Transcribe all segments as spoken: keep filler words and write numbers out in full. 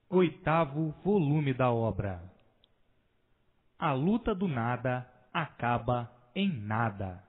Oitavo volume da obra. A luta do nada acaba em nada.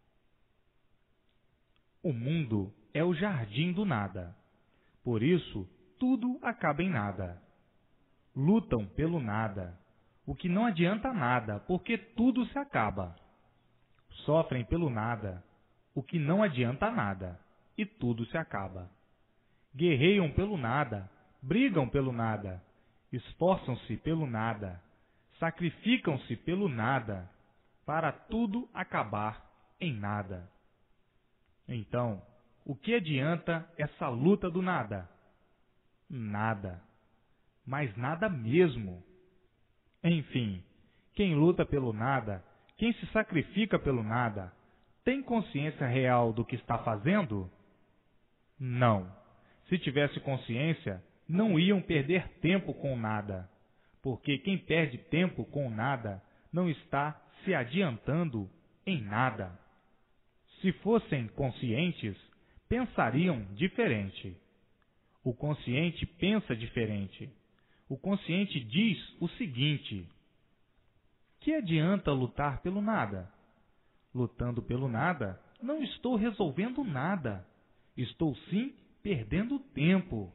O mundo é o jardim do nada. Por isso, tudo acaba em nada. Lutam pelo nada, o que não adianta nada, porque tudo se acaba. Sofrem pelo nada, o que não adianta nada, e tudo se acaba. Guerreiam pelo nada, brigam pelo nada, esforçam-se pelo nada, sacrificam-se pelo nada, para tudo acabar em nada. Então, o que adianta essa luta do nada? Nada. Mas nada mesmo. Enfim, quem luta pelo nada, quem se sacrifica pelo nada, tem consciência real do que está fazendo? Não. Se tivesse consciência, não iam perder tempo com nada, porque quem perde tempo com nada não está se adiantando em nada. Se fossem conscientes, pensariam diferente. O consciente pensa diferente. O consciente diz o seguinte: que adianta lutar pelo nada? Lutando pelo nada, não estou resolvendo nada. Estou sim perdendo tempo.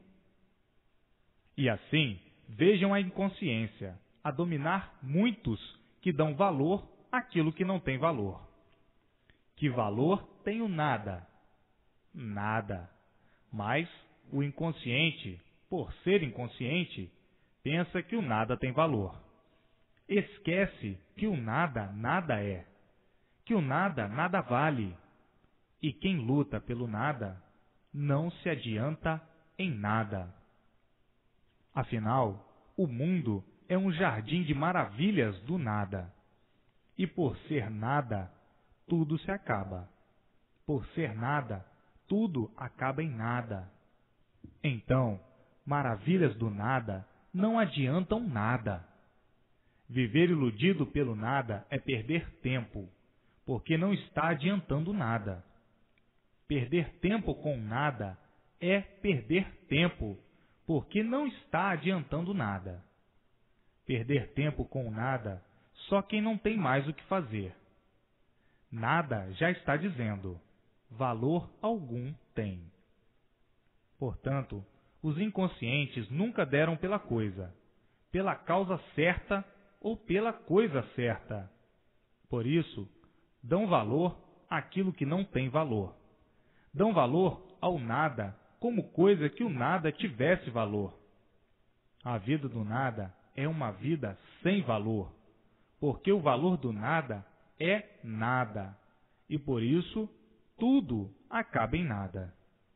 E assim, vejam a inconsciência, a dominar muitos que dão valor àquilo que não tem valor. Que valor tem o nada? Nada. Mas o inconsciente, por ser inconsciente, pensa que o nada tem valor. Esquece que o nada nada é, que o nada nada vale. E quem luta pelo nada não se adianta em nada. Afinal, o mundo é um jardim de maravilhas do nada. E por ser nada, tudo se acaba. Por ser nada, tudo acaba em nada. Então, maravilhas do nada não adiantam nada. Viver iludido pelo nada é perder tempo, porque não está adiantando nada. Perder tempo com nada é perder tempo, porque não está adiantando nada. Perder tempo com nada só quem não tem mais o que fazer. Nada já está dizendo, valor algum tem. Portanto, os inconscientes nunca deram pela coisa, pela causa certa ou pela coisa certa. Por isso, dão valor àquilo que não tem valor. Dão valor ao nada como coisa que o nada tivesse valor. A vida do nada é uma vida sem valor, porque o valor do nada é nada, e por isso tudo acaba em nada.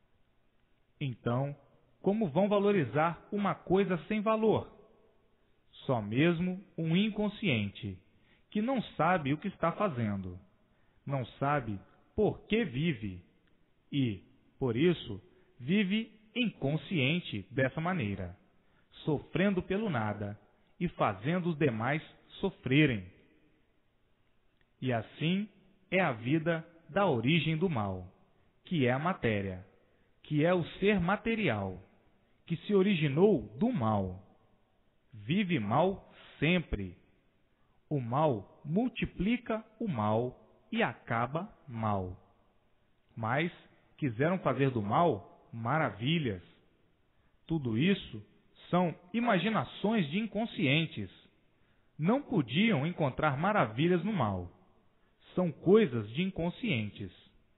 Então, como vão valorizar uma coisa sem valor? Só mesmo um inconsciente, que não sabe o que está fazendo, não sabe por que vive, e, por isso, vive inconsciente dessa maneira, sofrendo pelo nada e fazendo os demais sofrerem. E assim é a vida da origem do mal, que é a matéria, que é o ser material, que se originou do mal. Vive mal sempre. O mal multiplica o mal e acaba mal. Mas quiseram fazer do mal maravilhas. Tudo isso são imaginações de inconscientes. Não podiam encontrar maravilhas no mal. São coisas de inconscientes.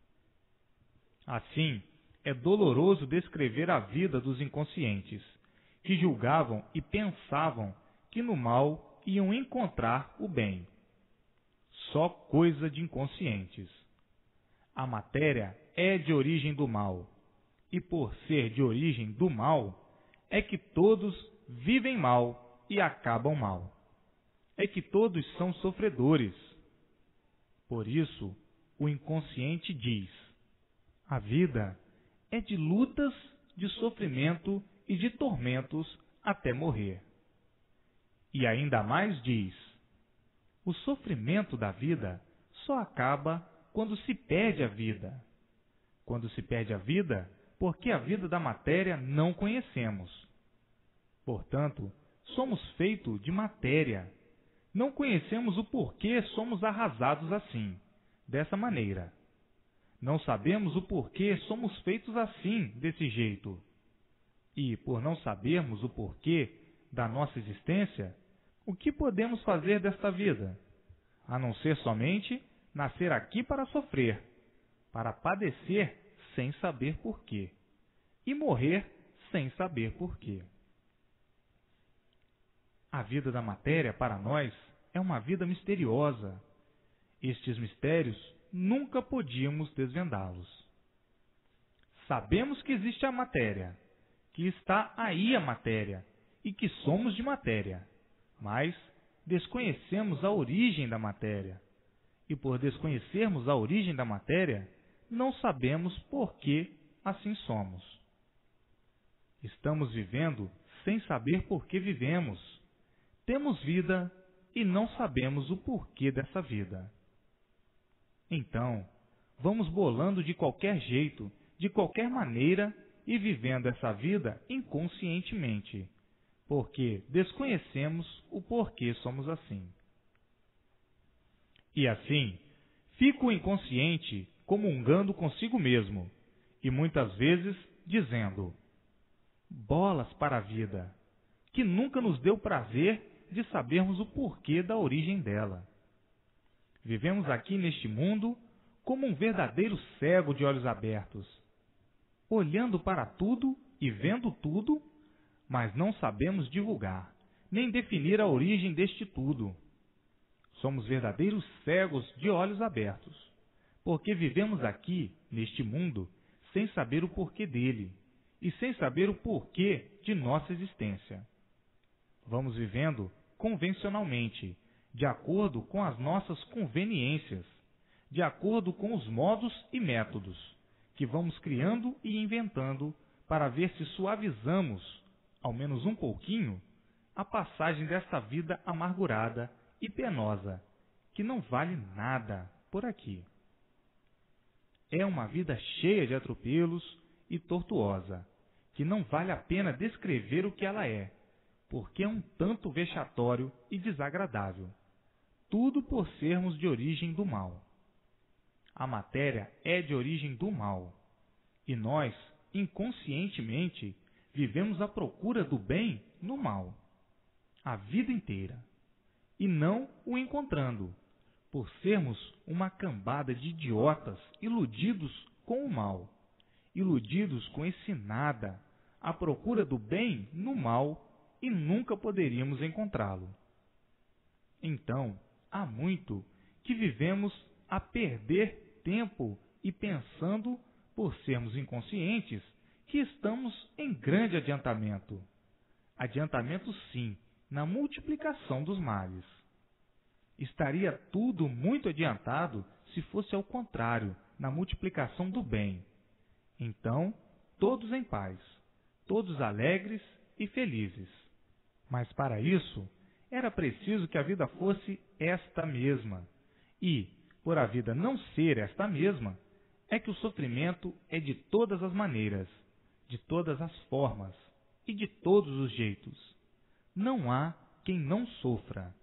Assim, é doloroso descrever a vida dos inconscientes, que julgavam e pensavam que no mal iam encontrar o bem. Só coisa de inconscientes. A matéria é de origem do mal, e por ser de origem do mal, é que todos vivem mal e acabam mal. É que todos são sofredores. Por isso, o inconsciente diz: a vida é de lutas, de sofrimento e de tormentos até morrer. E ainda mais diz: o sofrimento da vida só acaba quando se perde a vida. Quando se perde a vida, porque a vida da matéria não conhecemos. Portanto, somos feitos de matéria. Não conhecemos o porquê somos arrasados assim, dessa maneira. Não sabemos o porquê somos feitos assim, desse jeito. E, por não sabermos o porquê da nossa existência, o que podemos fazer desta vida? A não ser somente nascer aqui para sofrer, para padecer sem saber porquê, e morrer sem saber porquê. A vida da matéria, para nós, é uma vida misteriosa. Estes mistérios nunca podíamos desvendá-los. Sabemos que existe a matéria, que está aí a matéria, e que somos de matéria, mas desconhecemos a origem da matéria. E por desconhecermos a origem da matéria, não sabemos por que assim somos. Estamos vivendo sem saber por que vivemos. Temos vida e não sabemos o porquê dessa vida. Então, vamos bolando de qualquer jeito, de qualquer maneira e vivendo essa vida inconscientemente, porque desconhecemos o porquê somos assim. E assim, fica o inconsciente comungando consigo mesmo e muitas vezes dizendo: bolas para a vida, que nunca nos deu prazer de sabermos o porquê da origem dela. Vivemos aqui neste mundo como um verdadeiro cego de olhos abertos, olhando para tudo e vendo tudo, mas não sabemos divulgar, nem definir a origem deste tudo. Somos verdadeiros cegos de olhos abertos, porque vivemos aqui, neste mundo, sem saber o porquê dele, e sem saber o porquê de nossa existência. Vamos vivendo convencionalmente, de acordo com as nossas conveniências, de acordo com os modos e métodos que vamos criando e inventando para ver se suavizamos, ao menos um pouquinho, a passagem desta vida amargurada e penosa, que não vale nada por aqui. É uma vida cheia de atropelos e tortuosa, que não vale a pena descrever o que ela é, porque é um tanto vexatório e desagradável, tudo por sermos de origem do mal. A matéria é de origem do mal, e nós, inconscientemente, vivemos à procura do bem no mal, a vida inteira, e não o encontrando, por sermos uma cambada de idiotas iludidos com o mal, iludidos com esse nada, à procura do bem no mal, e nunca poderíamos encontrá-lo. Então, há muito que vivemos a perder tempo e pensando, por sermos inconscientes, que estamos em grande adiantamento. Adiantamento, sim, na multiplicação dos males. Estaria tudo muito adiantado se fosse ao contrário, na multiplicação do bem. Então, todos em paz, todos alegres e felizes. Mas para isso, era preciso que a vida fosse esta mesma. E, por a vida não ser esta mesma, é que o sofrimento é de todas as maneiras, de todas as formas e de todos os jeitos. Não há quem não sofra.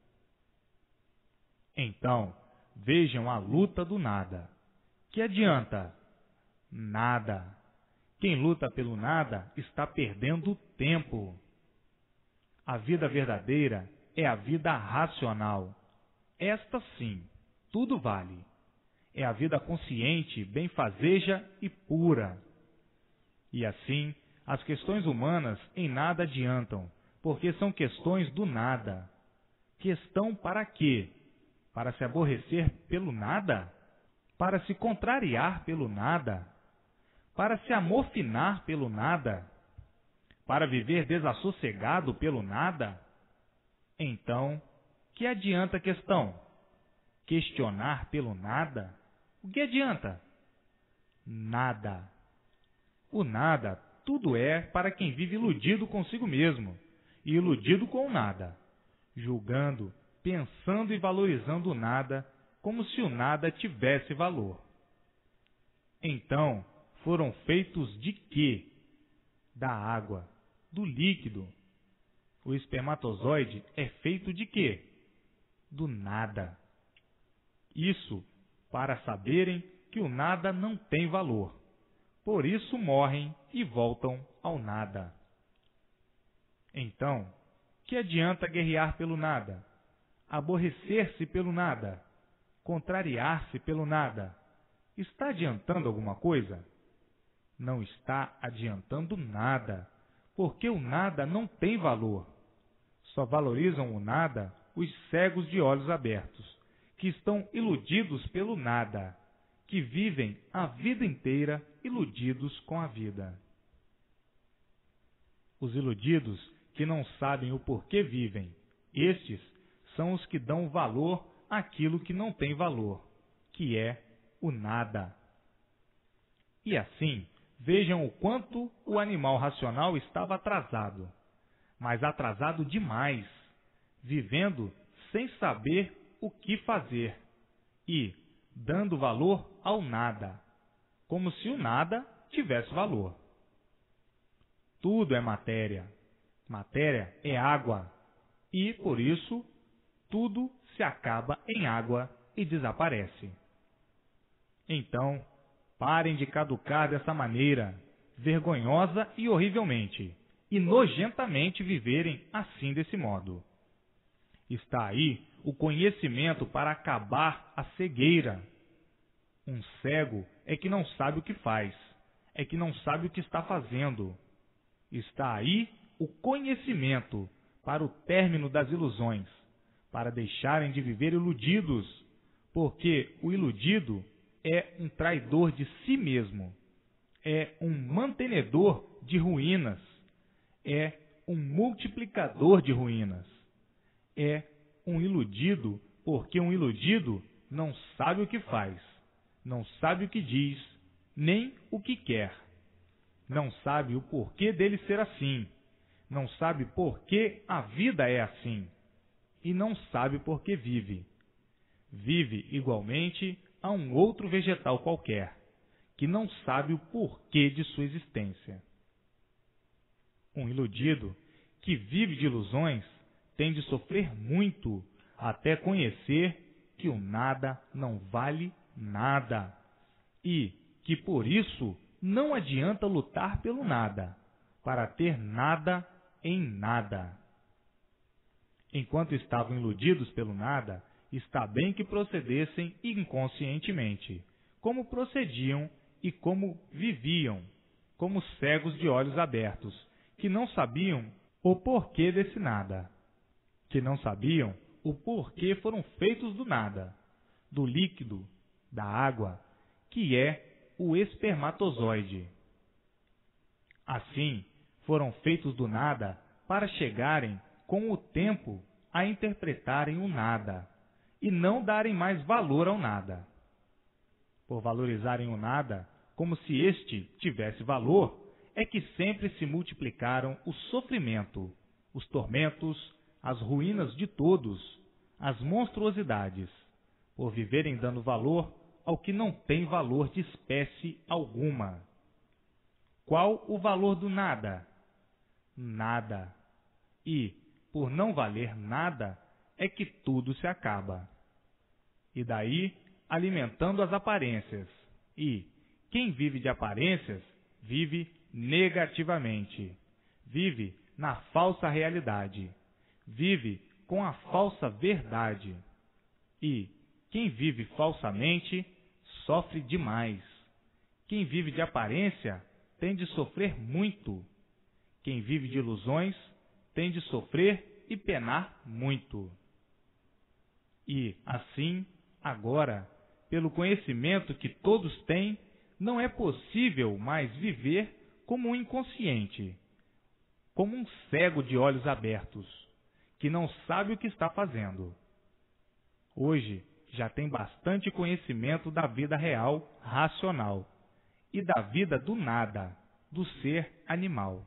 Então, vejam a luta do nada. Que adianta? Nada. Quem luta pelo nada está perdendo tempo. A vida verdadeira é a vida racional. Esta sim, tudo vale. É a vida consciente, benfazeja e pura. E assim, as questões humanas em nada adiantam, porque são questões do nada. Questão para quê? Para se aborrecer pelo nada? Para se contrariar pelo nada? Para se amofinar pelo nada? Para viver desassossegado pelo nada? Então, que adianta a questão? Questionar pelo nada? O que adianta? Nada. O nada, tudo é para quem vive iludido consigo mesmo e iludido com o nada, julgando, pensando e valorizando o nada como se o nada tivesse valor. Então, foram feitos de quê? Da água, do líquido. O espermatozoide é feito de quê? Do nada. Isso para saberem que o nada não tem valor. Por isso morrem e voltam ao nada. Então, que adianta guerrear pelo nada? Aborrecer-se pelo nada? Contrariar-se pelo nada? Está adiantando alguma coisa? Não está adiantando nada, porque o nada não tem valor. Só valorizam o nada os cegos de olhos abertos, que estão iludidos pelo nada, que vivem a vida inteira iludidos com a vida. Os iludidos que não sabem o porquê vivem, estes são os que dão valor àquilo que não tem valor, que é o nada. E assim, vejam o quanto o animal racional estava atrasado, mas atrasado demais, vivendo sem saber o que fazer e dando valor ao nada, como se o nada tivesse valor. Tudo é matéria. Matéria é água e, por isso, tudo se acaba em água e desaparece. Então, parem de caducar dessa maneira, vergonhosa e horrivelmente, e nojentamente viverem assim desse modo. Está aí o conhecimento para acabar a cegueira. Um cego é que não sabe o que faz, é que não sabe o que está fazendo. Está aí o conhecimento para o término das ilusões, para deixarem de viver iludidos, porque o iludido é um traidor de si mesmo, é um mantenedor de ruínas, é um multiplicador de ruínas, é um iludido porque um iludido não sabe o que faz, não sabe o que diz, nem o que quer, não sabe o porquê dele ser assim, não sabe por que a vida é assim, e não sabe por que vive. Vive igualmente a um outro vegetal qualquer, que não sabe o porquê de sua existência. Um iludido que vive de ilusões tem de sofrer muito até conhecer que o nada não vale nada e que por isso não adianta lutar pelo nada, para ter nada em nada. Enquanto estavam iludidos pelo nada, está bem que procedessem inconscientemente, como procediam e como viviam, como cegos de olhos abertos, que não sabiam o porquê desse nada, que não sabiam o porquê foram feitos do nada, do líquido, da água, que é o espermatozoide. Assim, foram feitos do nada para chegarem com o tempo a interpretarem o nada e não darem mais valor ao nada. Por valorizarem o nada como se este tivesse valor, é que sempre se multiplicaram o sofrimento, os tormentos, as ruínas de todos, as monstruosidades, por viverem dando valor ao que não tem valor de espécie alguma. Qual o valor do nada? Nada. E, por não valer nada, é que tudo se acaba. E daí, alimentando as aparências. E quem vive de aparências, vive negativamente. Vive na falsa realidade. Vive com a falsa verdade. E quem vive falsamente, sofre demais. Quem vive de aparência, tem de sofrer muito. Quem vive de ilusões, tem de sofrer e penar muito. E, assim, agora, pelo conhecimento que todos têm, não é possível mais viver como um inconsciente, como um cego de olhos abertos, que não sabe o que está fazendo. Hoje, já tem bastante conhecimento da vida real, racional, e da vida do nada, do ser animal.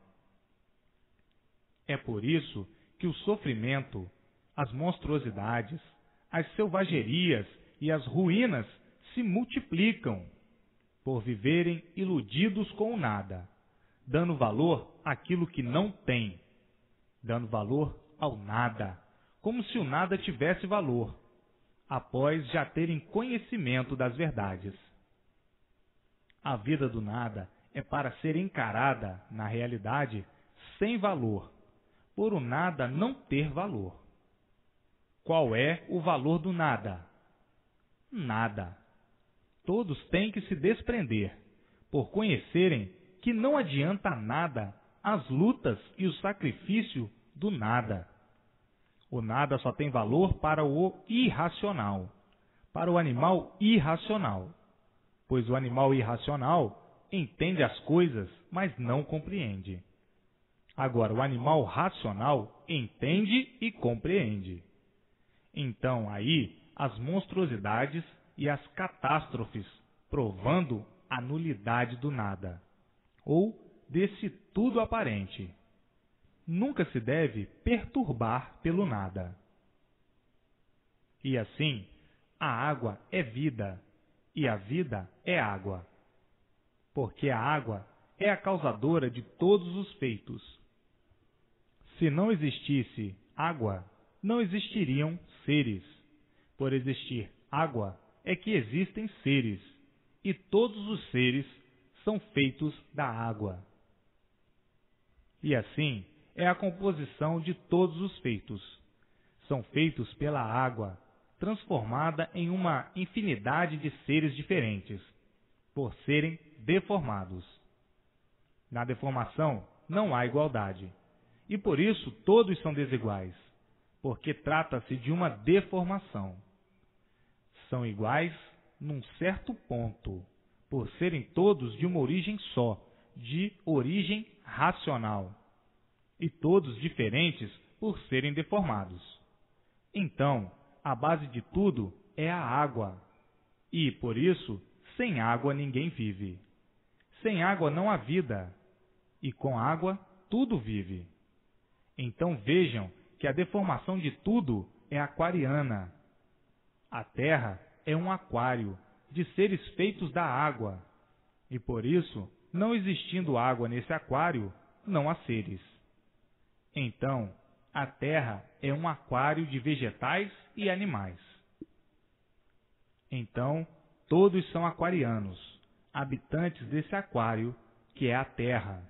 É por isso que o sofrimento, as monstruosidades, as selvagerias e as ruínas se multiplicam, por viverem iludidos com o nada, dando valor àquilo que não tem. dando valor ao nada, como se o nada tivesse valor, após já terem conhecimento das verdades. A vida do nada é para ser encarada, na realidade, sem valor, por o nada não ter valor. Qual é o valor do nada? Nada. Todos têm que se desprender, por conhecerem que não adianta nada as lutas e o sacrifício do nada. O nada só tem valor para o irracional, para o animal irracional, pois o animal irracional entende as coisas, mas não compreende. Agora, o animal racional entende e compreende. Então, aí, as monstruosidades e as catástrofes, provando a nulidade do nada, ou desse tudo aparente. Nunca se deve perturbar pelo nada. E assim, a água é vida, e a vida é água. Porque a água é a causadora de todos os feitos. Se não existisse água, não existiriam seres. Por existir água, é que existem seres, e todos os seres são feitos da água. E assim é a composição de todos os feitos. São feitos pela água, transformada em uma infinidade de seres diferentes, por serem deformados. Na deformação não há igualdade, e por isso todos são desiguais, porque trata-se de uma deformação. São iguais num certo ponto, por serem todos de uma origem só, de origem racional, e todos diferentes por serem deformados. Então, a base de tudo é a água, e, por isso, sem água ninguém vive. Sem água não há vida, e com água tudo vive. Então vejam que a deformação de tudo é aquariana. A Terra é um aquário de seres feitos da água, e por isso, não existindo água nesse aquário, não há seres. Então, a Terra é um aquário de vegetais e animais. Então, todos são aquarianos, habitantes desse aquário que é a Terra.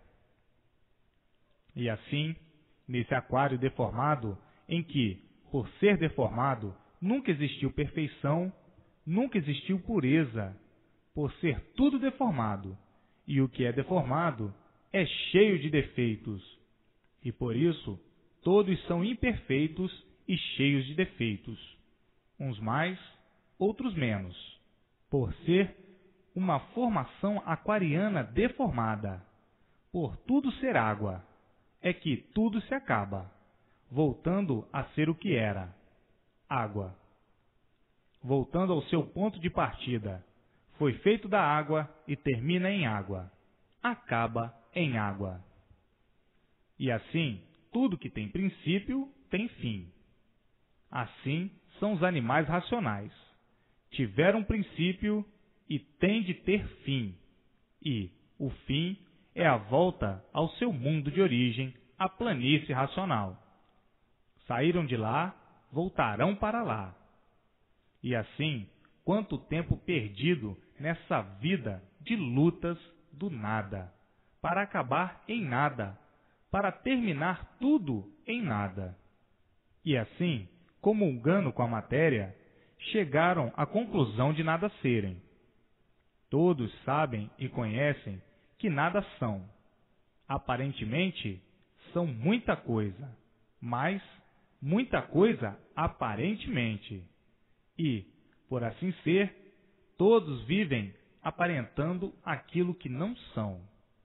E assim, nesse aquário deformado, em que, por ser deformado, nunca existiu perfeição, nunca existiu pureza, por ser tudo deformado, e o que é deformado é cheio de defeitos, e por isso todos são imperfeitos e cheios de defeitos, uns mais, outros menos, por ser uma formação aquariana deformada. Por tudo ser água, é que tudo se acaba, voltando a ser o que era, água. Voltando ao seu ponto de partida, foi feito da água e termina em água, acaba em água. E assim, tudo que tem princípio tem fim. Assim são os animais racionais. Tiveram princípio e têm de ter fim. E o fim é a volta ao seu mundo de origem, a planície racional. Saíram de lá, voltarão para lá. E assim, quanto tempo perdido nessa vida de lutas do nada, para acabar em nada, para terminar tudo em nada. E assim, comungando com a matéria, chegaram à conclusão de nada serem. Todos sabem e conhecem que nada são. Aparentemente, são muita coisa, mas muita coisa aparentemente. E, por assim ser, todos vivem aparentando aquilo que não são.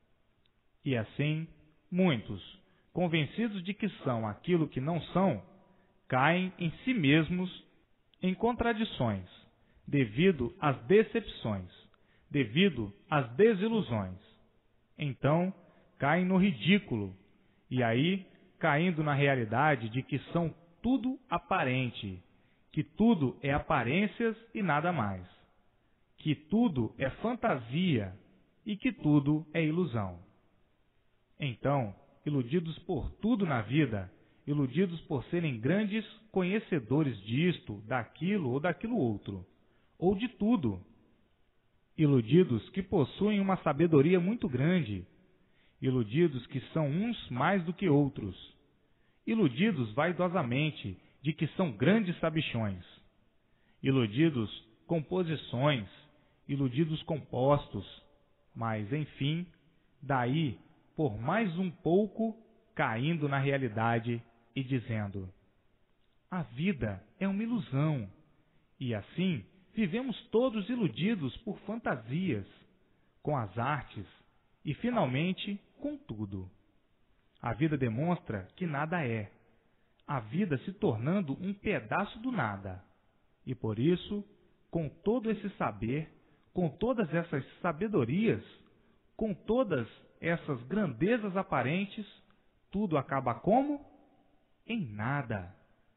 E assim, muitos, convencidos de que são aquilo que não são, caem em si mesmos em contradições, devido às decepções, devido às desilusões. Então, caem no ridículo, e aí, caindo na realidade de que são tudo aparente, que tudo é aparências e nada mais, que tudo é fantasia e que tudo é ilusão. Então, iludidos por tudo na vida, iludidos por serem grandes conhecedores disto, daquilo ou daquilo outro, ou de tudo. Iludidos que possuem uma sabedoria muito grande, iludidos que são uns mais do que outros, iludidos vaidosamente de que são grandes sabichões, iludidos com posições, iludidos com postos, mas, enfim, daí, por mais um pouco, caindo na realidade e dizendo: a vida é uma ilusão, e assim vivemos todos iludidos por fantasias, com as artes e, finalmente, com tudo. A vida demonstra que nada é, a vida se tornando um pedaço do nada. E por isso, com todo esse saber, com todas essas sabedorias, com todas essas grandezas aparentes, tudo acaba como? Em nada.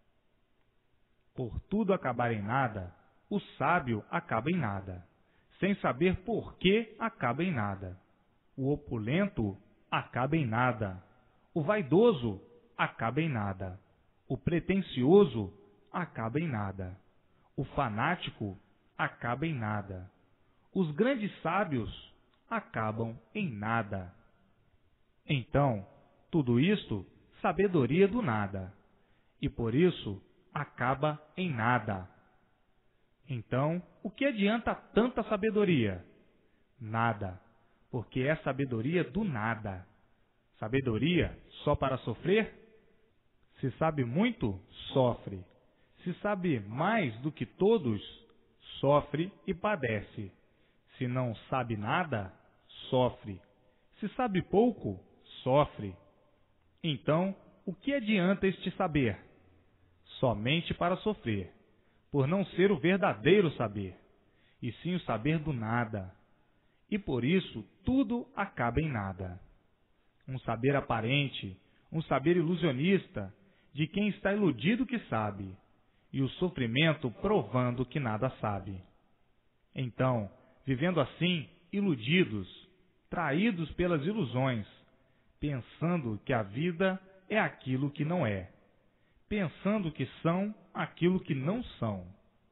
Por tudo acabar em nada, o sábio acaba em nada, sem saber por que acaba em nada. O opulento acaba em nada. O vaidoso acaba em nada. O pretensioso acaba em nada. O fanático acaba em nada. Os grandes sábios acabam em nada. Então, tudo isto, sabedoria do nada, e por isso acaba em nada. Então, o que adianta tanta sabedoria? Nada, porque é sabedoria do nada. Sabedoria só para sofrer? Se sabe muito, sofre. Se sabe mais do que todos, sofre e padece. Se não sabe nada, sofre. Se sabe pouco, sofre. Então, o que adianta este saber? Somente para sofrer, por não ser o verdadeiro saber, e sim o saber do nada. E por isso, tudo acaba em nada. Um saber aparente, um saber ilusionista, de quem está iludido que sabe, e o sofrimento provando que nada sabe. Então, vivendo assim, iludidos, traídos pelas ilusões, pensando que a vida é aquilo que não é, pensando que são aquilo que não são.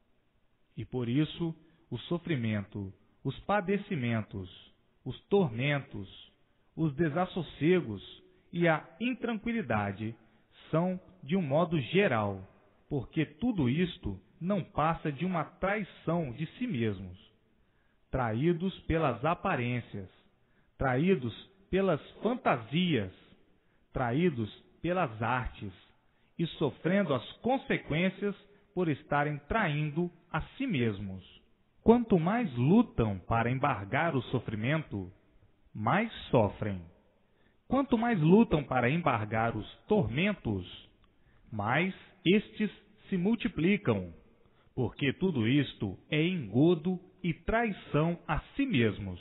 E por isso, o sofrimento, os padecimentos, os tormentos, os desassossegos e a intranquilidade são de um modo geral, porque tudo isto não passa de uma traição de si mesmos, traídos pelas aparências, traídos pelas fantasias, traídos pelas artes e sofrendo as consequências por estarem traindo a si mesmos. Quanto mais lutam para embargar o sofrimento, mais sofrem. Quanto mais lutam para embargar os tormentos, mais estes se multiplicam, porque tudo isto é engodo e traição a si mesmos,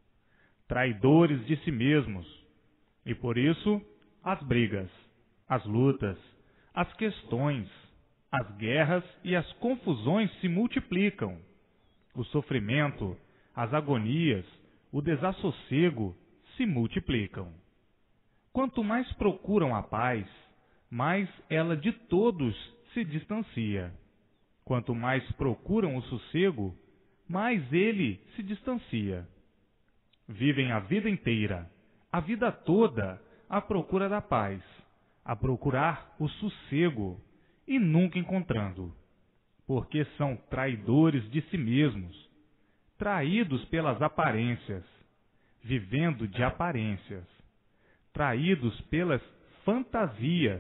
traidores de si mesmos, e por isso as brigas, as lutas, as questões, as guerras e as confusões se multiplicam, o sofrimento, as agonias, o desassossego se multiplicam. Quanto mais procuram a paz, mais ela de todos se distancia. Quanto mais procuram o sossego, mais ele se distancia. Vivem a vida inteira, a vida toda, à procura da paz, a procurar o sossego, e nunca encontrando, porque são traidores de si mesmos, traídos pelas aparências, vivendo de aparências, traídos pelas fantasias,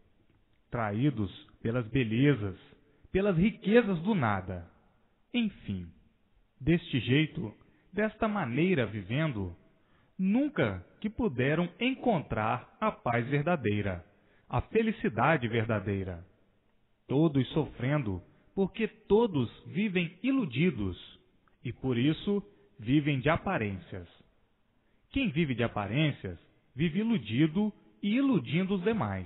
traídos pelas belezas, pelas riquezas do nada. Enfim, deste jeito, desta maneira vivendo, nunca que puderam encontrar a paz verdadeira, a felicidade verdadeira. Todos sofrendo, porque todos vivem iludidos, e por isso vivem de aparências. Quem vive de aparências, vive iludido e iludindo os demais.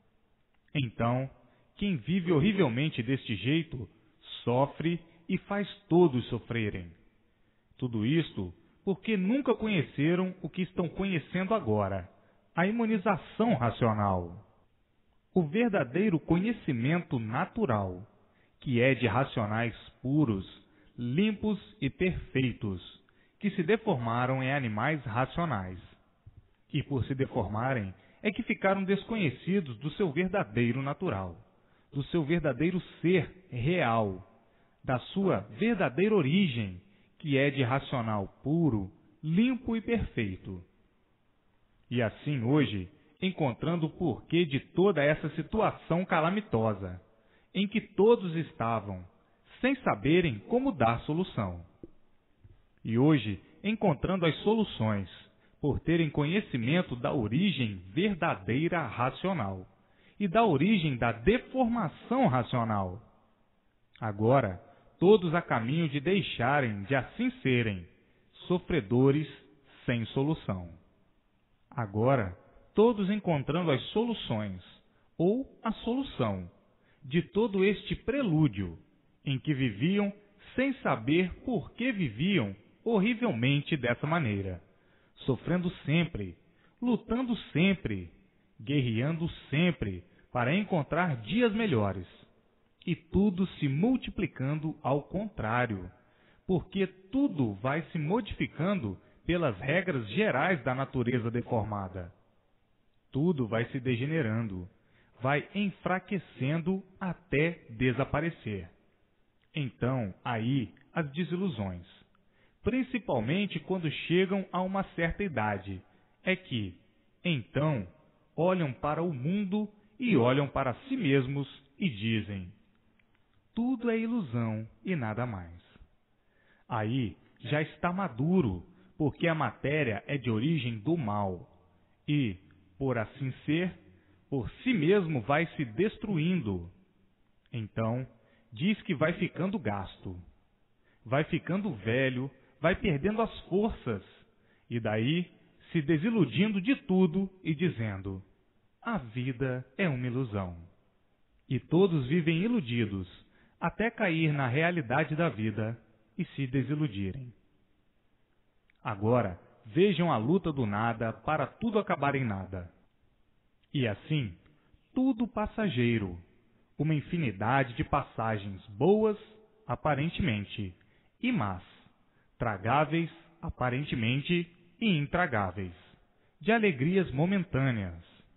Então, quem vive horrivelmente deste jeito, sofre e faz todos sofrerem. Tudo isto porque nunca conheceram o que estão conhecendo agora, a imunização racional. o verdadeiro conhecimento natural, que é de racionais puros, limpos e perfeitos, que se deformaram em animais racionais. E por se deformarem, é que ficaram desconhecidos do seu verdadeiro natural, do seu verdadeiro ser real, da sua verdadeira origem, que é de racional puro, limpo e perfeito. E assim hoje, encontrando o porquê de toda essa situação calamitosa, em que todos estavam, sem saberem como dar solução. E hoje, encontrando as soluções, por terem conhecimento da origem verdadeira racional e da origem da deformação racional. Agora, todos a caminho de deixarem de assim serem sofredores sem solução. Agora, todos encontrando as soluções, ou a solução, de todo este prelúdio, em que viviam sem saber por que viviam horrivelmente dessa maneira, sofrendo sempre, lutando sempre, guerreando sempre para encontrar dias melhores, e tudo se multiplicando ao contrário, porque tudo vai se modificando pelas regras gerais da natureza deformada. Tudo vai se degenerando, vai enfraquecendo até desaparecer. Então, aí, as desilusões, principalmente quando chegam a uma certa idade, é que, então, olham para o mundo e olham para si mesmos e dizem: tudo é ilusão e nada mais. Aí já está maduro, porque a matéria é de origem do mal, e, por assim ser, por si mesmo vai se destruindo. Então, diz que vai ficando gasto, vai ficando velho, vai perdendo as forças, e daí se desiludindo de tudo e dizendo: a vida é uma ilusão. E todos vivem iludidos, até cair na realidade da vida e se desiludirem. Agora, vejam a luta do nada para tudo acabar em nada. E assim, tudo passageiro, uma infinidade de passagens boas, aparentemente, e más, tragáveis, aparentemente, e intragáveis, de alegrias momentâneas.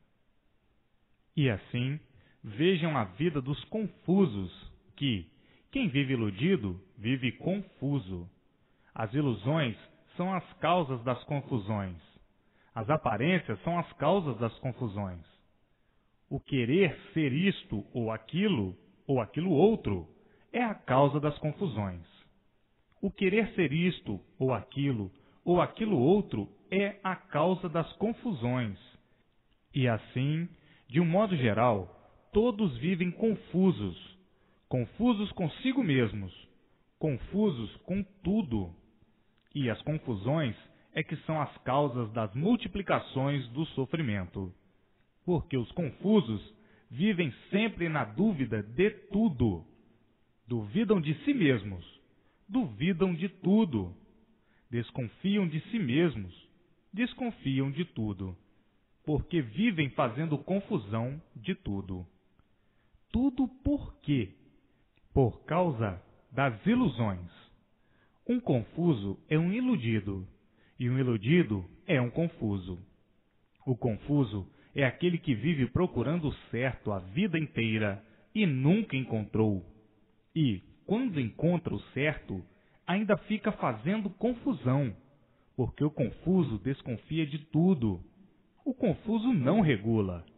E assim, vejam a vida dos confusos, que, quem vive iludido, vive confuso. As ilusões são as causas das confusões. As aparências são as causas das confusões. O querer ser isto ou aquilo, ou aquilo outro, é a causa das confusões. O querer ser isto ou aquilo, ou aquilo outro, é a causa das confusões. E assim, de um modo geral, todos vivem confusos, confusos consigo mesmos, confusos com tudo. E as confusões é que são as causas das multiplicações do sofrimento. Porque os confusos vivem sempre na dúvida de tudo. Duvidam de si mesmos, duvidam de tudo. Desconfiam de si mesmos, desconfiam de tudo. Porque vivem fazendo confusão de tudo. Tudo por quê? Por causa das ilusões. Um confuso é um iludido, e um iludido é um confuso. O confuso é aquele que vive procurando o certo a vida inteira e nunca encontrou. E, quando encontra o certo, ainda fica fazendo confusão, porque o confuso desconfia de tudo. O confuso não regula.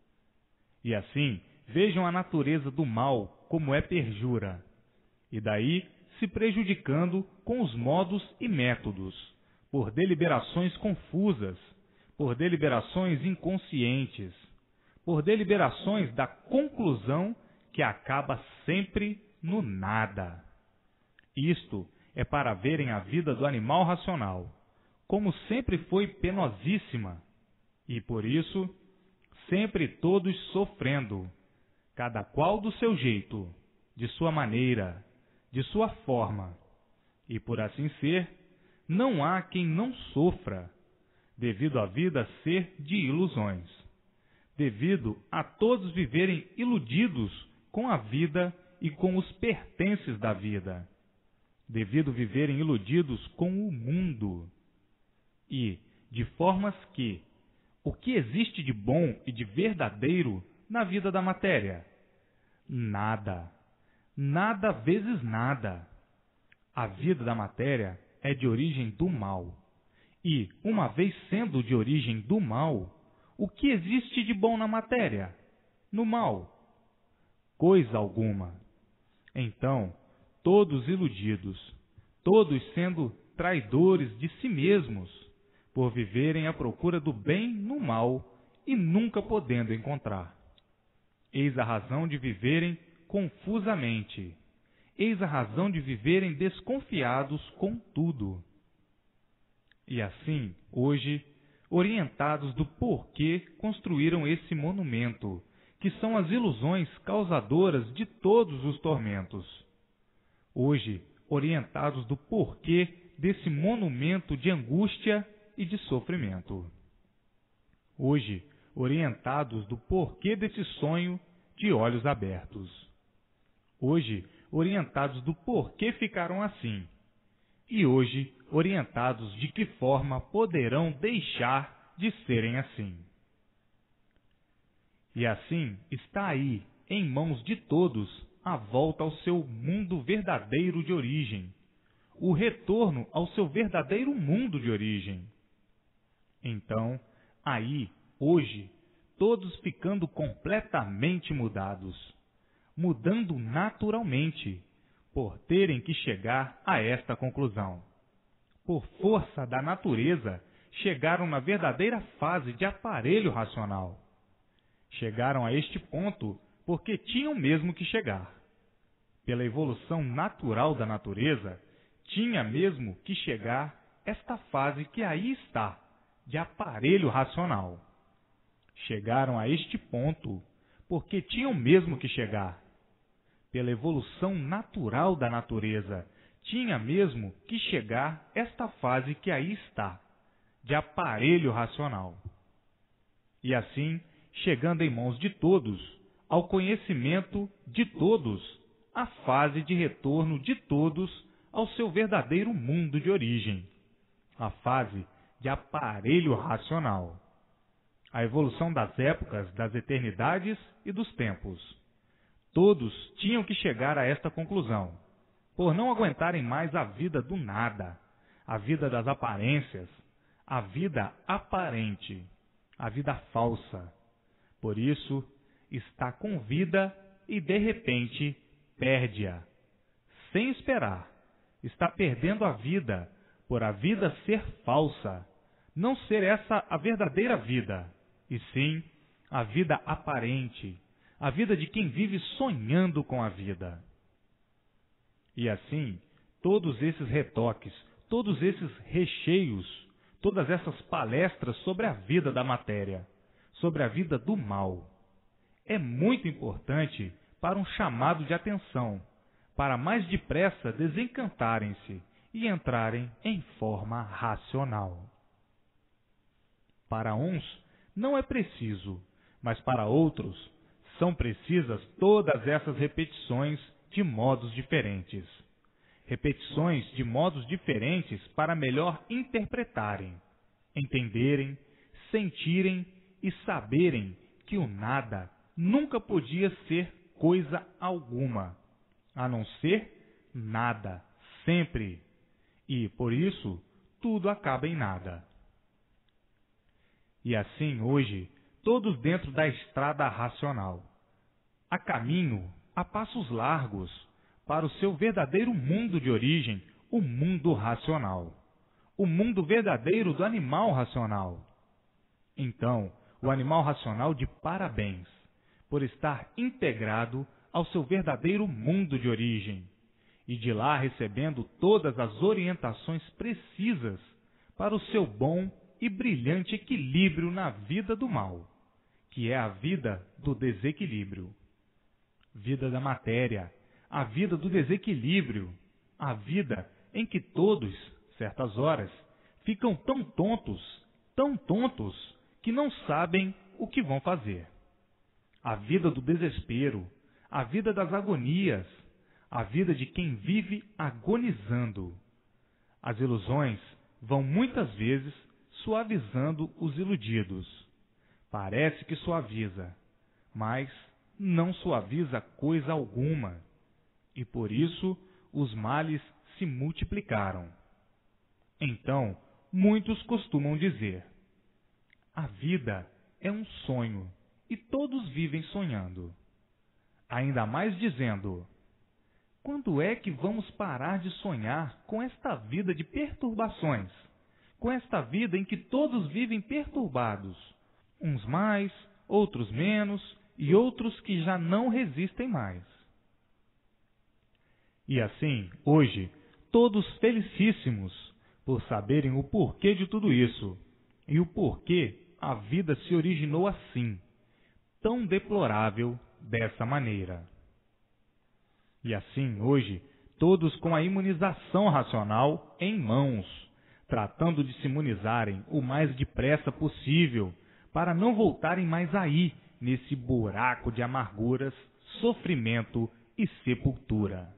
E assim, vejam a natureza do mal como é perjura, e daí se prejudicando com os modos e métodos, por deliberações confusas, por deliberações inconscientes, por deliberações da conclusão que acaba sempre no nada. Isto é para verem a vida do animal racional, como sempre foi penosíssima, e por isso, sempre todos sofrendo, cada qual do seu jeito, de sua maneira, de sua forma, e por assim ser, não há quem não sofra, devido à vida ser de ilusões, devido a todos viverem iludidos com a vida e com os pertences da vida, devido viverem iludidos com o mundo, e de formas que o que existe de bom e de verdadeiro na vida da matéria? Nada. Nada vezes nada. A vida da matéria é de origem do mal. E, uma vez sendo de origem do mal, o que existe de bom na matéria? No mal? Coisa alguma. Então, todos iludidos, todos sendo traidores de si mesmos, por viverem à procura do bem no mal e nunca podendo encontrar. Eis a razão de viverem confusamente. Eis a razão de viverem desconfiados com tudo. E assim, hoje, orientados do porquê construíram esse monumento, que são as ilusões causadoras de todos os tormentos. Hoje, orientados do porquê desse monumento de angústia e de sofrimento. Hoje, orientados do porquê desse sonho de olhos abertos. Hoje, orientados do porquê ficaram assim. E hoje, orientados de que forma poderão deixar de serem assim. E assim está aí, em mãos de todos, a volta ao seu mundo verdadeiro de origem, o retorno ao seu verdadeiro mundo de origem. Então, aí, hoje, todos ficando completamente mudados, mudando naturalmente, por terem que chegar a esta conclusão. Por força da natureza, chegaram na verdadeira fase de aparelho racional. Chegaram a este ponto porque tinham mesmo que chegar. Pela evolução natural da natureza, tinha mesmo que chegar esta fase que aí está, de aparelho racional. Chegaram a este ponto porque tinham mesmo que chegar. Pela evolução natural da natureza, tinha mesmo que chegar esta fase que aí está, de aparelho racional. E assim, chegando em mãos de todos, ao conhecimento de todos, a fase de retorno de todos ao seu verdadeiro mundo de origem, a fase de aparelho racional. A evolução das épocas, das eternidades e dos tempos. Todos tinham que chegar a esta conclusão, por não aguentarem mais a vida do nada, a vida das aparências, a vida aparente, a vida falsa. Por isso, está com vida e, de repente, perde-a. Sem esperar, está perdendo a vida, por a vida ser falsa, não ser essa a verdadeira vida, e sim a vida aparente, a vida de quem vive sonhando com a vida. E assim, todos esses retoques, todos esses recheios, todas essas palestras sobre a vida da matéria, sobre a vida do mal, é muito importante para um chamado de atenção, para mais depressa desencantarem-se e entrarem em forma racional. Para uns não é preciso, mas para outros são precisas todas essas repetições de modos diferentes. Repetições de modos diferentes para melhor interpretarem, entenderem, sentirem e saberem que o nada nunca podia ser coisa alguma, a não ser nada, sempre. E, por isso, tudo acaba em nada. E assim, hoje, todos dentro da estrada racional, a caminho, a passos largos, para o seu verdadeiro mundo de origem, o mundo racional, o mundo verdadeiro do animal racional. Então, o animal racional de parabéns, por estar integrado ao seu verdadeiro mundo de origem, e de lá recebendo todas as orientações precisas para o seu bom e brilhante equilíbrio na vida do mal, que é a vida do desequilíbrio. Vida da matéria, a vida do desequilíbrio, a vida em que todos, certas horas, ficam tão tontos, tão tontos, que não sabem o que vão fazer. a vida do desespero, a vida das agonias, a vida de quem vive agonizando. As ilusões vão muitas vezes suavizando os iludidos. Parece que suaviza, mas não suaviza coisa alguma, e por isso os males se multiplicaram. Então, muitos costumam dizer: a vida é um sonho e todos vivem sonhando. Ainda mais dizendo: quando é que vamos parar de sonhar com esta vida de perturbações, com esta vida em que todos vivem perturbados, uns mais, outros menos, e outros que já não resistem mais. E assim, hoje, todos felicíssimos por saberem o porquê de tudo isso, e o porquê a vida se originou assim, tão deplorável dessa maneira. E assim, hoje, todos com a imunização racional em mãos, tratando de se imunizarem o mais depressa possível, para não voltarem mais aí, nesse buraco de amarguras, sofrimento e sepultura.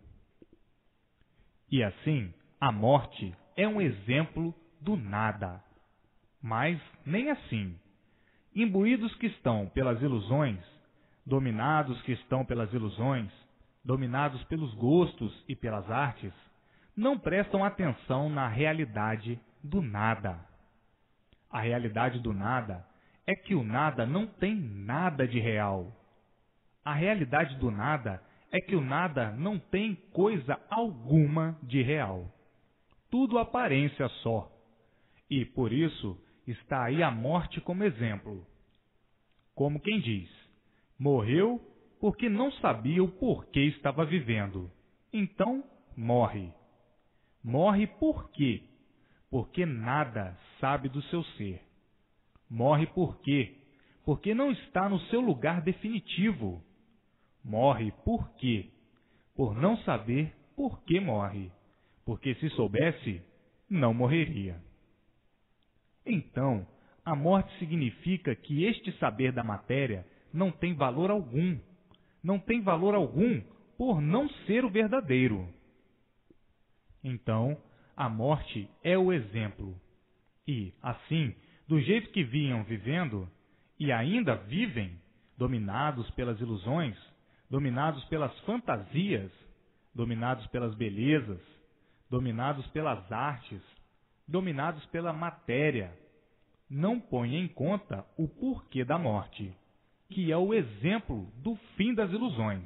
E assim, a morte é um exemplo do nada. Mas nem assim. Imbuídos que estão pelas ilusões, dominados que estão pelas ilusões, dominados pelos gostos e pelas artes, não prestam atenção na realidade do nada. A realidade do nada é que o nada não tem nada de real. A realidade do nada é que o nada não tem coisa alguma de real. Tudo aparência só. E, por isso, está aí a morte como exemplo. Como quem diz: morreu porque não sabia o porquê estava vivendo. Então, morre. Morre por quê? Porque nada sabe do seu ser. Morre por quê? Porque não está no seu lugar definitivo. Morre por quê? Por não saber por que morre. Porque se soubesse, não morreria. Então, a morte significa que este saber da matéria não tem valor algum. Não tem valor algum por não ser o verdadeiro. Então, a morte é o exemplo. E, assim, do jeito que vinham vivendo, e ainda vivem, dominados pelas ilusões, dominados pelas fantasias, dominados pelas belezas, dominados pelas artes, dominados pela matéria, não põem em conta o porquê da morte, que é o exemplo do fim das ilusões.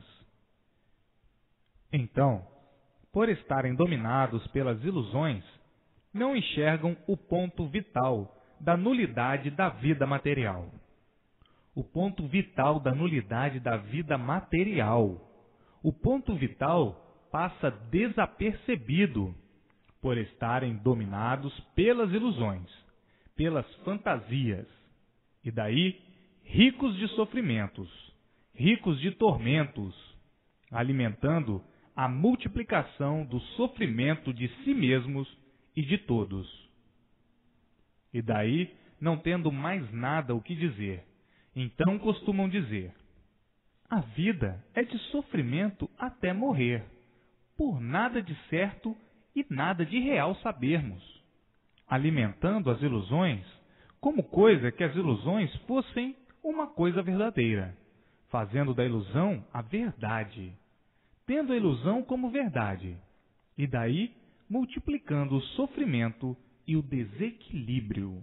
Então, por estarem dominados pelas ilusões, não enxergam o ponto vital da nulidade da vida material. O ponto vital da nulidade da vida material. O ponto vital passa desapercebido por estarem dominados pelas ilusões, pelas fantasias, e daí ricos de sofrimentos, ricos de tormentos, alimentando a multiplicação do sofrimento de si mesmos e de todos. E daí, não tendo mais nada o que dizer, então costumam dizer: a vida é de sofrimento até morrer, por nada de certo e nada de real sabermos, alimentando as ilusões como coisa que as ilusões fossem uma coisa verdadeira, fazendo da ilusão a verdade, tendo a ilusão como verdade, e daí multiplicando o sofrimento e o desequilíbrio.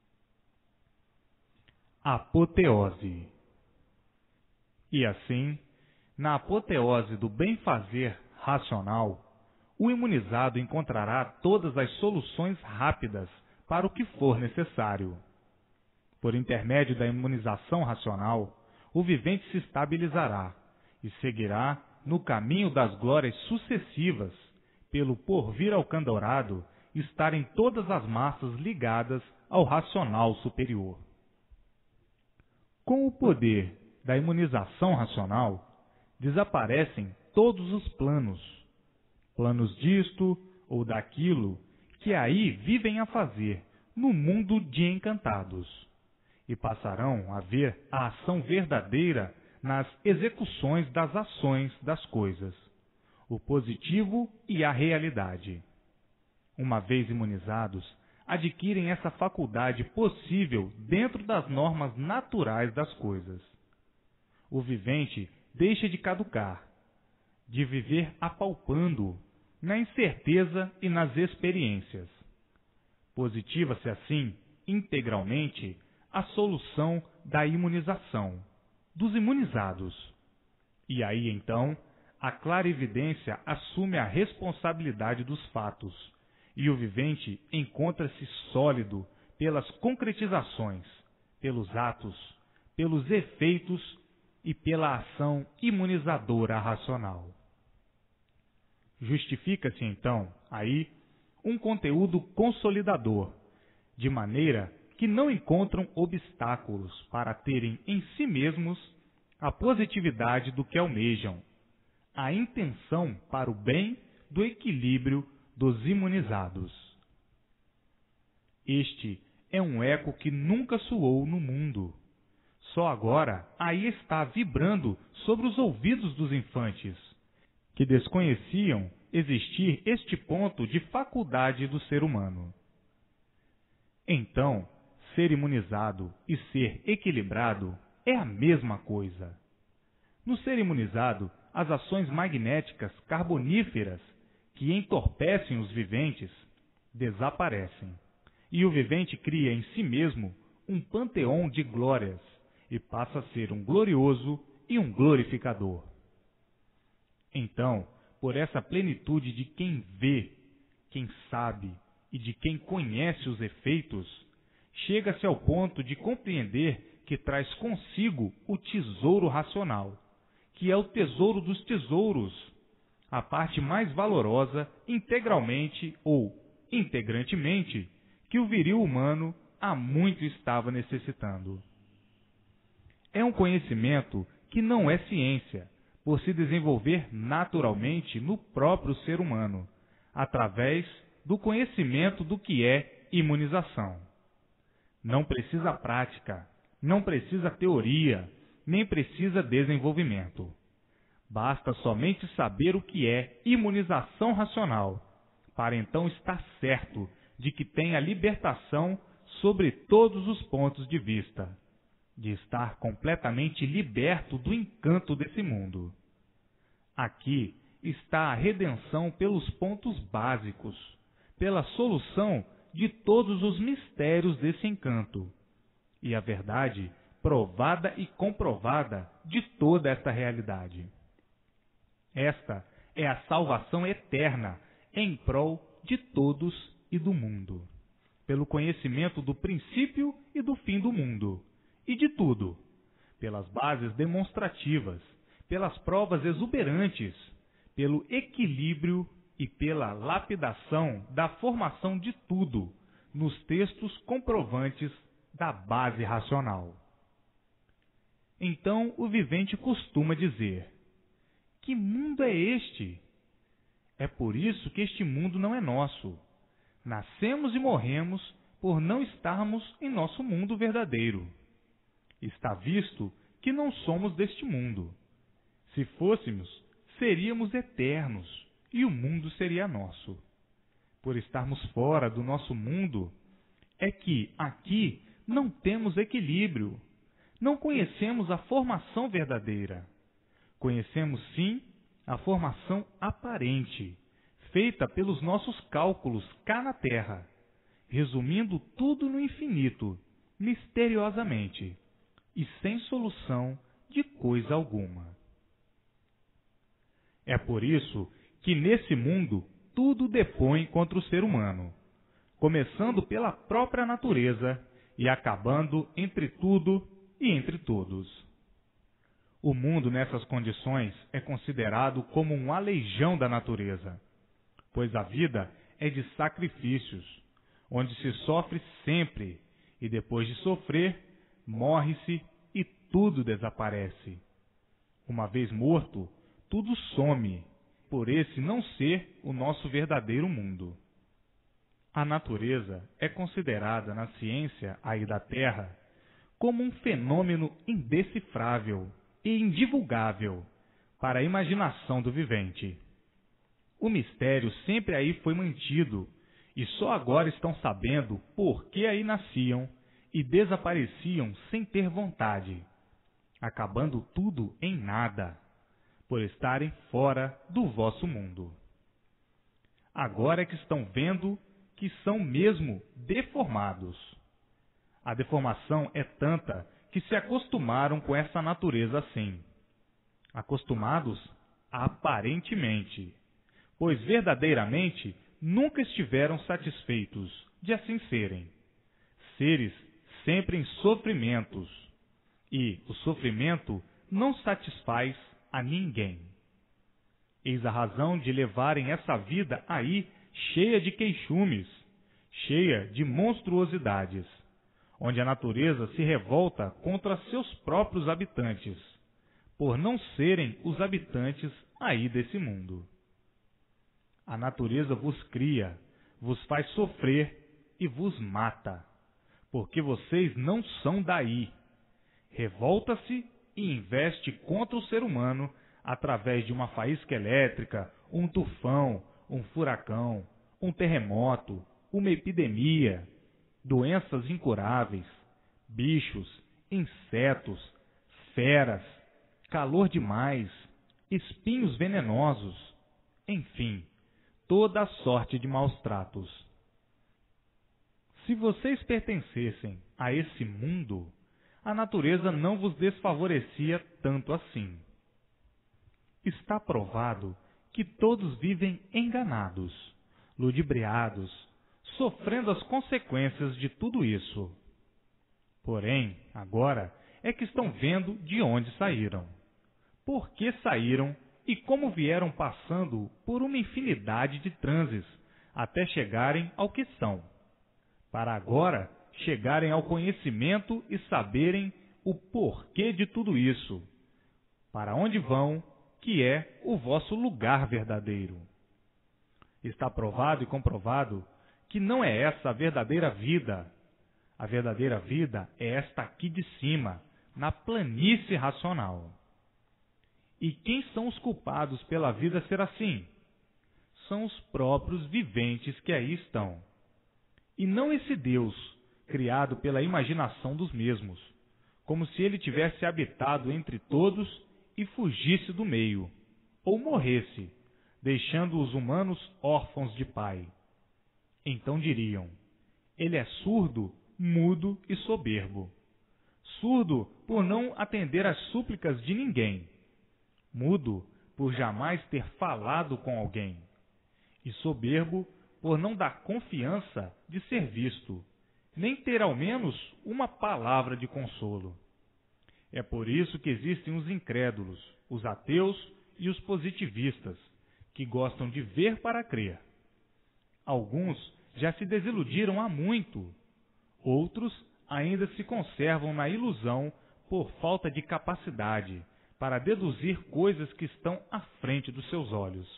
Apoteose. E assim, na apoteose do bem-fazer racional, o imunizado encontrará todas as soluções rápidas para o que for necessário. Por intermédio da imunização racional, o vivente se estabilizará e seguirá no caminho das glórias sucessivas, pelo porvir alcandourado estarem todas as massas ligadas ao racional superior. Com o poder da imunização racional, desaparecem todos os planos, planos disto ou daquilo, que aí vivem a fazer no mundo de encantados, e passarão a ver a ação verdadeira nas execuções das ações das coisas, o positivo e a realidade. Uma vez imunizados, adquirem essa faculdade possível dentro das normas naturais das coisas. O vivente deixa de caducar, de viver apalpando na incerteza e nas experiências. Positiva-se assim, integralmente, a solução da imunização, dos imunizados. E aí, então, a clarividência assume a responsabilidade dos fatos, e o vivente encontra-se sólido pelas concretizações, pelos atos, pelos efeitos e pela ação imunizadora racional. Justifica-se, então, aí, um conteúdo consolidador, de maneira que não encontram obstáculos para terem em si mesmos a positividade do que almejam, a intenção para o bem do equilíbrio dos imunizados. Este é um eco que nunca soou no mundo. Só agora aí está vibrando sobre os ouvidos dos infantes, que desconheciam existir este ponto de faculdade do ser humano. Então, ser imunizado e ser equilibrado é a mesma coisa. No ser imunizado, as ações magnéticas carboníferas que entorpecem os viventes desaparecem, e o vivente cria em si mesmo um panteão de glórias e passa a ser um glorioso e um glorificador. Então, por essa plenitude de quem vê, quem sabe e de quem conhece os efeitos, chega-se ao ponto de compreender que traz consigo o tesouro racional, que é o tesouro dos tesouros, a parte mais valorosa integralmente ou integrantemente que o viril humano há muito estava necessitando. É um conhecimento que não é ciência, por se desenvolver naturalmente no próprio ser humano, através do conhecimento do que é imunização. Não precisa prática, não precisa teoria, nem precisa desenvolvimento. Basta somente saber o que é imunização racional, para então estar certo de que tem a libertação sobre todos os pontos de vista, de estar completamente liberto do encanto desse mundo. Aqui está a redenção pelos pontos básicos, pela solução de todos os mistérios desse encanto, e a verdade provada e comprovada de toda esta realidade. Esta é a salvação eterna em prol de todos e do mundo, pelo conhecimento do princípio e do fim do mundo, e de tudo, pelas bases demonstrativas, pelas provas exuberantes, pelo equilíbrio e pela lapidação da formação de tudo nos textos comprovantes da base racional. Então o vivente costuma dizer: que mundo é este? É por isso que este mundo não é nosso. Nascemos e morremos por não estarmos em nosso mundo verdadeiro. Está visto que não somos deste mundo. Se fôssemos, seríamos eternos e o mundo seria nosso. Por estarmos fora do nosso mundo, é que aqui não temos equilíbrio. Não conhecemos a formação verdadeira. Conhecemos, sim, a formação aparente, feita pelos nossos cálculos cá na Terra, resumindo tudo no infinito, misteriosamente, e sem solução de coisa alguma. É por isso que nesse mundo tudo depõe contra o ser humano, começando pela própria natureza e acabando entre tudo e entre todos. O mundo nessas condições é considerado como um aleijão da natureza, pois a vida é de sacrifícios, onde se sofre sempre, e depois de sofrer, morre-se e tudo desaparece. Uma vez morto, tudo some, por esse não ser o nosso verdadeiro mundo. A natureza é considerada na ciência aí da Terra como um fenômeno indecifrável, e indivulgável para a imaginação do vivente. O mistério sempre aí foi mantido, e só agora estão sabendo por que aí nasciam e desapareciam sem ter vontade, acabando tudo em nada, por estarem fora do vosso mundo. Agora é que estão vendo que são mesmo deformados. A deformação é tanta que se acostumaram com essa natureza assim. Acostumados aparentemente, pois verdadeiramente nunca estiveram satisfeitos de assim serem. Seres sempre em sofrimentos, e o sofrimento não satisfaz a ninguém. Eis a razão de levarem essa vida aí cheia de queixumes, cheia de monstruosidades, onde a natureza se revolta contra seus próprios habitantes, por não serem os habitantes aí desse mundo. A natureza vos cria, vos faz sofrer e vos mata, porque vocês não são daí. Revolta-se e investe contra o ser humano através de uma faísca elétrica, um tufão, um furacão, um terremoto, uma epidemia, doenças incuráveis, bichos, insetos, feras, calor demais, espinhos venenosos, enfim, toda a sorte de maus tratos. Se vocês pertencessem a esse mundo, a natureza não vos desfavorecia tanto assim. Está provado que todos vivem enganados, ludibriados, sofrendo as consequências de tudo isso. Porém, agora é que estão vendo de onde saíram, por que saíram e como vieram passando por uma infinidade de transes até chegarem ao que são, para agora chegarem ao conhecimento e saberem o porquê de tudo isso, para onde vão, que é o vosso lugar verdadeiro. Está provado e comprovado que não é essa a verdadeira vida. A verdadeira vida é esta aqui de cima, na planície racional. E quem são os culpados pela vida ser assim? São os próprios viventes que aí estão. E não esse Deus, criado pela imaginação dos mesmos, como se ele tivesse habitado entre todos e fugisse do meio, ou morresse, deixando os humanos órfãos de pai. Então diriam, ele é surdo, mudo e soberbo. Surdo por não atender às súplicas de ninguém, mudo por jamais ter falado com alguém, e soberbo por não dar confiança de ser visto, nem ter ao menos uma palavra de consolo. É por isso que existem os incrédulos, os ateus e os positivistas, que gostam de ver para crer. Alguns já se desiludiram há muito, outros ainda se conservam na ilusão por falta de capacidade para deduzir coisas que estão à frente dos seus olhos.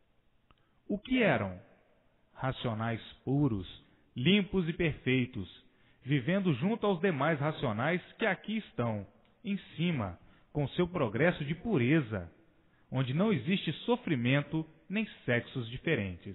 O que eram? Racionais puros, limpos e perfeitos, vivendo junto aos demais racionais que aqui estão, em cima, com seu progresso de pureza, onde não existe sofrimento nem sexos diferentes.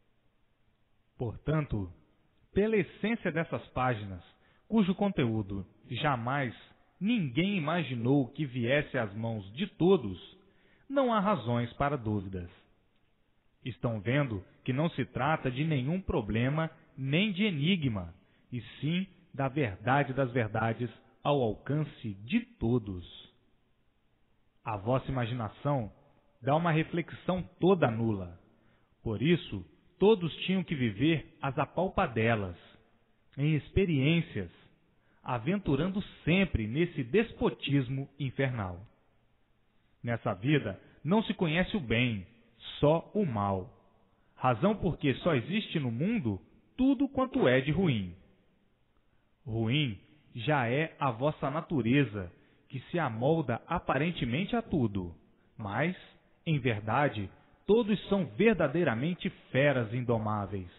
Portanto, pela essência dessas páginas, cujo conteúdo jamais ninguém imaginou que viesse às mãos de todos, não há razões para dúvidas. Estão vendo que não se trata de nenhum problema nem de enigma, e sim da verdade das verdades ao alcance de todos. A vossa imaginação dá uma reflexão toda nula. Por isso, todos tinham que viver as apalpadelas, em experiências, aventurando sempre nesse despotismo infernal. Nessa vida não se conhece o bem, só o mal. Razão porque só existe no mundo tudo quanto é de ruim. Ruim já é a vossa natureza, que se amolda aparentemente a tudo, mas, em verdade, todos são verdadeiramente feras indomáveis.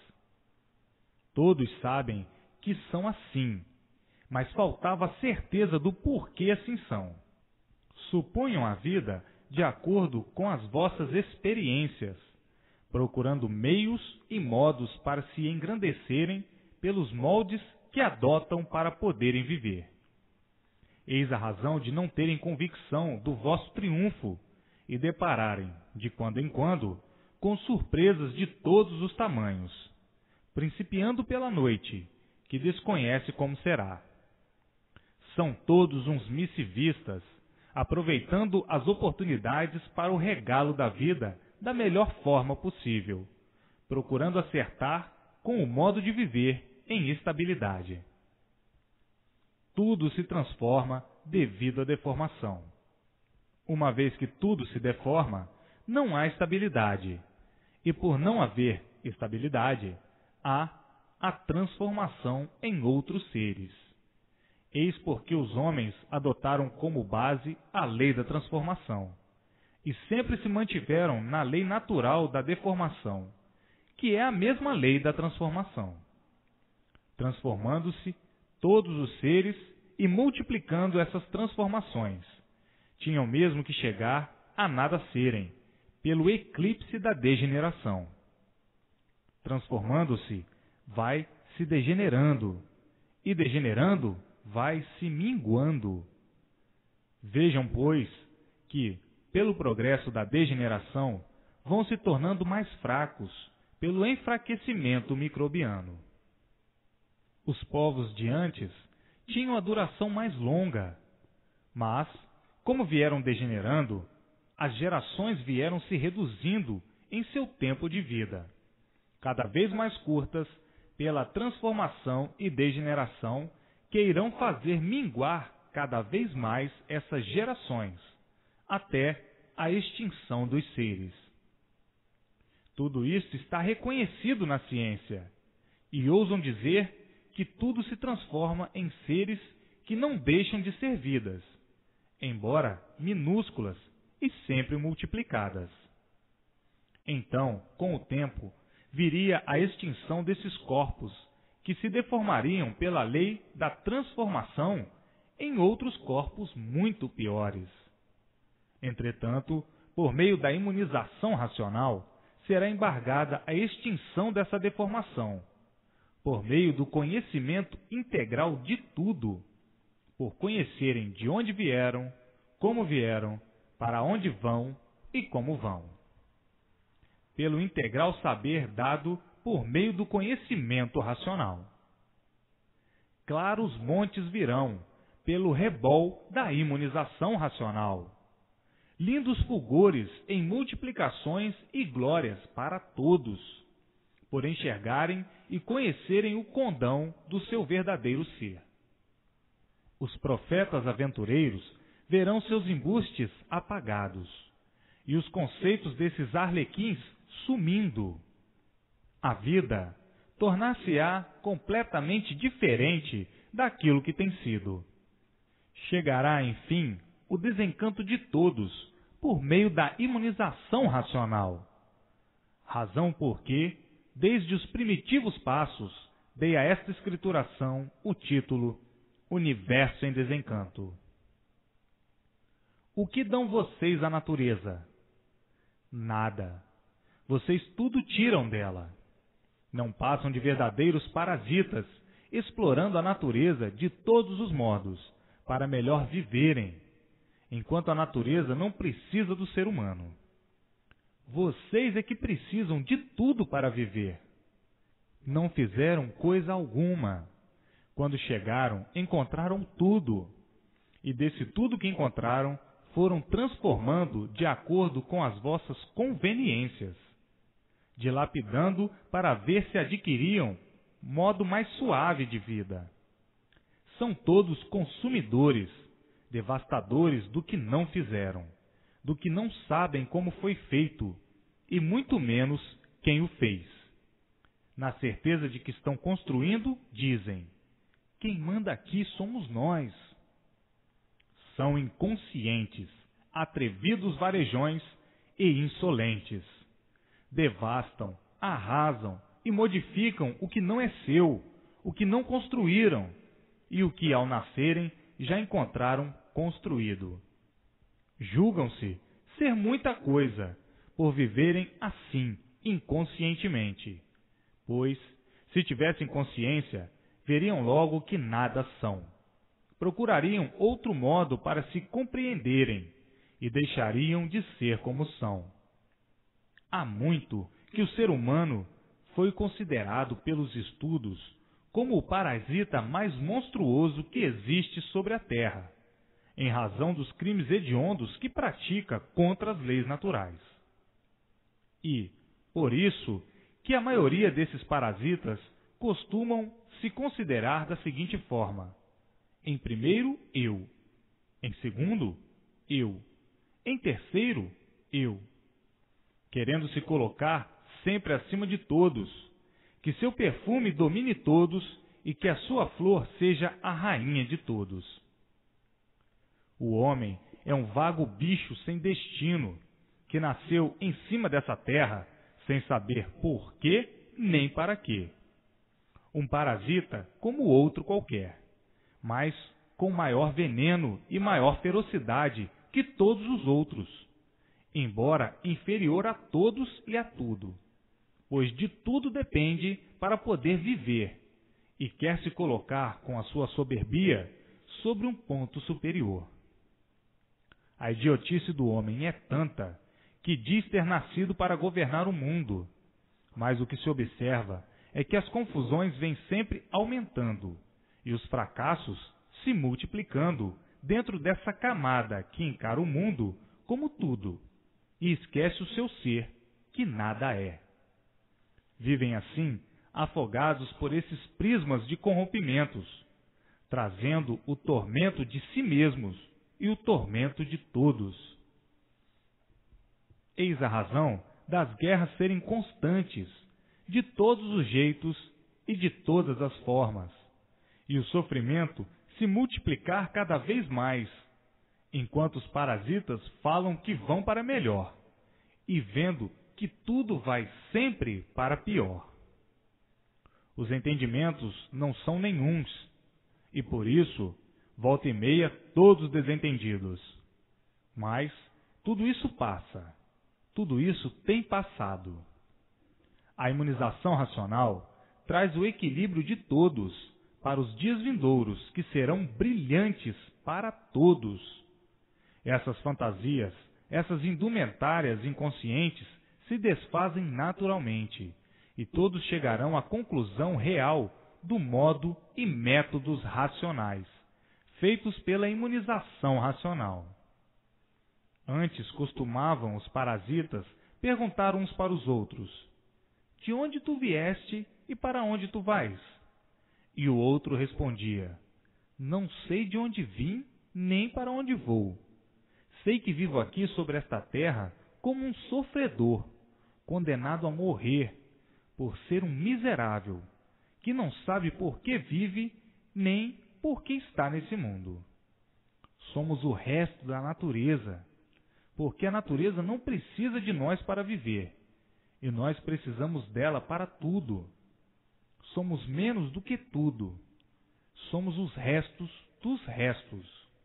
Todos sabem que são assim, mas faltava a certeza do porquê assim são. Suponham a vida de acordo com as vossas experiências, procurando meios e modos para se engrandecerem pelos moldes que adotam para poderem viver. Eis a razão de não terem convicção do vosso triunfo e depararem, de quando em quando, com surpresas de todos os tamanhos, principiando pela noite, que desconhece como será. São todos uns missivistas, aproveitando as oportunidades para o regalo da vida da melhor forma possível, procurando acertar com o modo de viver em estabilidade. Tudo se transforma devido à deformação. Uma vez que tudo se deforma, não há estabilidade, e por não haver estabilidade, há a transformação em outros seres. Eis porque os homens adotaram como base a lei da transformação, e sempre se mantiveram na lei natural da deformação, que é a mesma lei da transformação, transformando-se todos os seres e multiplicando essas transformações. Tinham mesmo que chegar a nada serem, pelo eclipse da degeneração. Transformando-se, vai se degenerando, e degenerando, vai se minguando. Vejam, pois, que, pelo progresso da degeneração, vão se tornando mais fracos pelo enfraquecimento microbiano. Os povos de antes tinham a duração mais longa, mas, como vieram degenerando, as gerações vieram se reduzindo em seu tempo de vida, cada vez mais curtas pela transformação e degeneração que irão fazer minguar cada vez mais essas gerações, até a extinção dos seres. Tudo isso está reconhecido na ciência, e ousam dizer que tudo se transforma em seres que não deixam de ser vidas, embora minúsculas e sempre multiplicadas. Então, com o tempo, viria a extinção desses corpos, que se deformariam pela lei da transformação em outros corpos muito piores. Entretanto, por meio da imunização racional, será embargada a extinção dessa deformação, por meio do conhecimento integral de tudo, por conhecerem de onde vieram, como vieram, para onde vão e como vão. Pelo integral saber dado por meio do conhecimento racional. Claros montes virão, pelo rebol da imunização racional. Lindos fulgores em multiplicações e glórias para todos, por enxergarem e conhecerem o condão do seu verdadeiro ser. Os profetas aventureiros verão seus embustes apagados, e os conceitos desses arlequins sumindo. A vida tornar-se-á completamente diferente daquilo que tem sido. Chegará, enfim, o desencanto de todos por meio da imunização racional. Razão porque, desde os primitivos passos, dei a esta escrituração o título Universo em Desencanto. O que dão vocês à natureza? Nada. Vocês tudo tiram dela. Não passam de verdadeiros parasitas, explorando a natureza de todos os modos, para melhor viverem, enquanto a natureza não precisa do ser humano. Vocês é que precisam de tudo para viver. Não fizeram coisa alguma. Quando chegaram, encontraram tudo. E desse tudo que encontraram, foram transformando de acordo com as vossas conveniências, dilapidando para ver se adquiriam modo mais suave de vida. São todos consumidores, devastadores do que não fizeram, do que não sabem como foi feito, e muito menos quem o fez. Na certeza de que estão construindo, dizem: quem manda aqui somos nós. São inconscientes, atrevidos varejões e insolentes. Devastam, arrasam e modificam o que não é seu, o que não construíram, e o que, ao nascerem, já encontraram construído. Julgam-se ser muita coisa, por viverem assim, inconscientemente. Pois, se tivessem consciência, veriam logo que nada são. Procurariam outro modo para se compreenderem e deixariam de ser como são. Há muito que o ser humano foi considerado pelos estudos como o parasita mais monstruoso que existe sobre a Terra, em razão dos crimes hediondos que pratica contra as leis naturais. E, por isso, que a maioria desses parasitas costumam se considerar da seguinte forma: em primeiro, eu; em segundo, eu; em terceiro, eu. Querendo se colocar sempre acima de todos, que seu perfume domine todos e que a sua flor seja a rainha de todos. O homem é um vago bicho sem destino, que nasceu em cima dessa terra sem saber por quê nem para quê. Um parasita como outro qualquer, mas com maior veneno e maior ferocidade que todos os outros, embora inferior a todos e a tudo, pois de tudo depende para poder viver, e quer se colocar com a sua soberbia sobre um ponto superior. A idiotice do homem é tanta que diz ter nascido para governar o mundo, mas o que se observa é que as confusões vêm sempre aumentando e os fracassos se multiplicando dentro dessa camada que encara o mundo como tudo e esquece o seu ser, que nada é. Vivem assim, afogados por esses prismas de corrompimentos, trazendo o tormento de si mesmos e o tormento de todos. Eis a razão das guerras serem constantes, de todos os jeitos e de todas as formas, e o sofrimento se multiplicar cada vez mais, enquanto os parasitas falam que vão para melhor, e vendo que tudo vai sempre para pior. Os entendimentos não são nenhuns, e por isso, volta e meia, todos desentendidos. Mas tudo isso passa, tudo isso tem passado. A imunização racional traz o equilíbrio de todos para os dias vindouros, que serão brilhantes para todos. Essas fantasias, essas indumentárias inconscientes se desfazem naturalmente, e todos chegarão à conclusão real do modo e métodos racionais, feitos pela imunização racional. Antes costumavam os parasitas perguntar uns para os outros: de onde tu vieste e para onde tu vais? E o outro respondia: não sei de onde vim, nem para onde vou. Sei que vivo aqui sobre esta terra como um sofredor, condenado a morrer, por ser um miserável, que não sabe por que vive, nem por que está nesse mundo. Somos o resto da natureza, porque a natureza não precisa de nós para viver, e nós precisamos dela para tudo. Somos menos do que tudo. Somos os restos dos restos.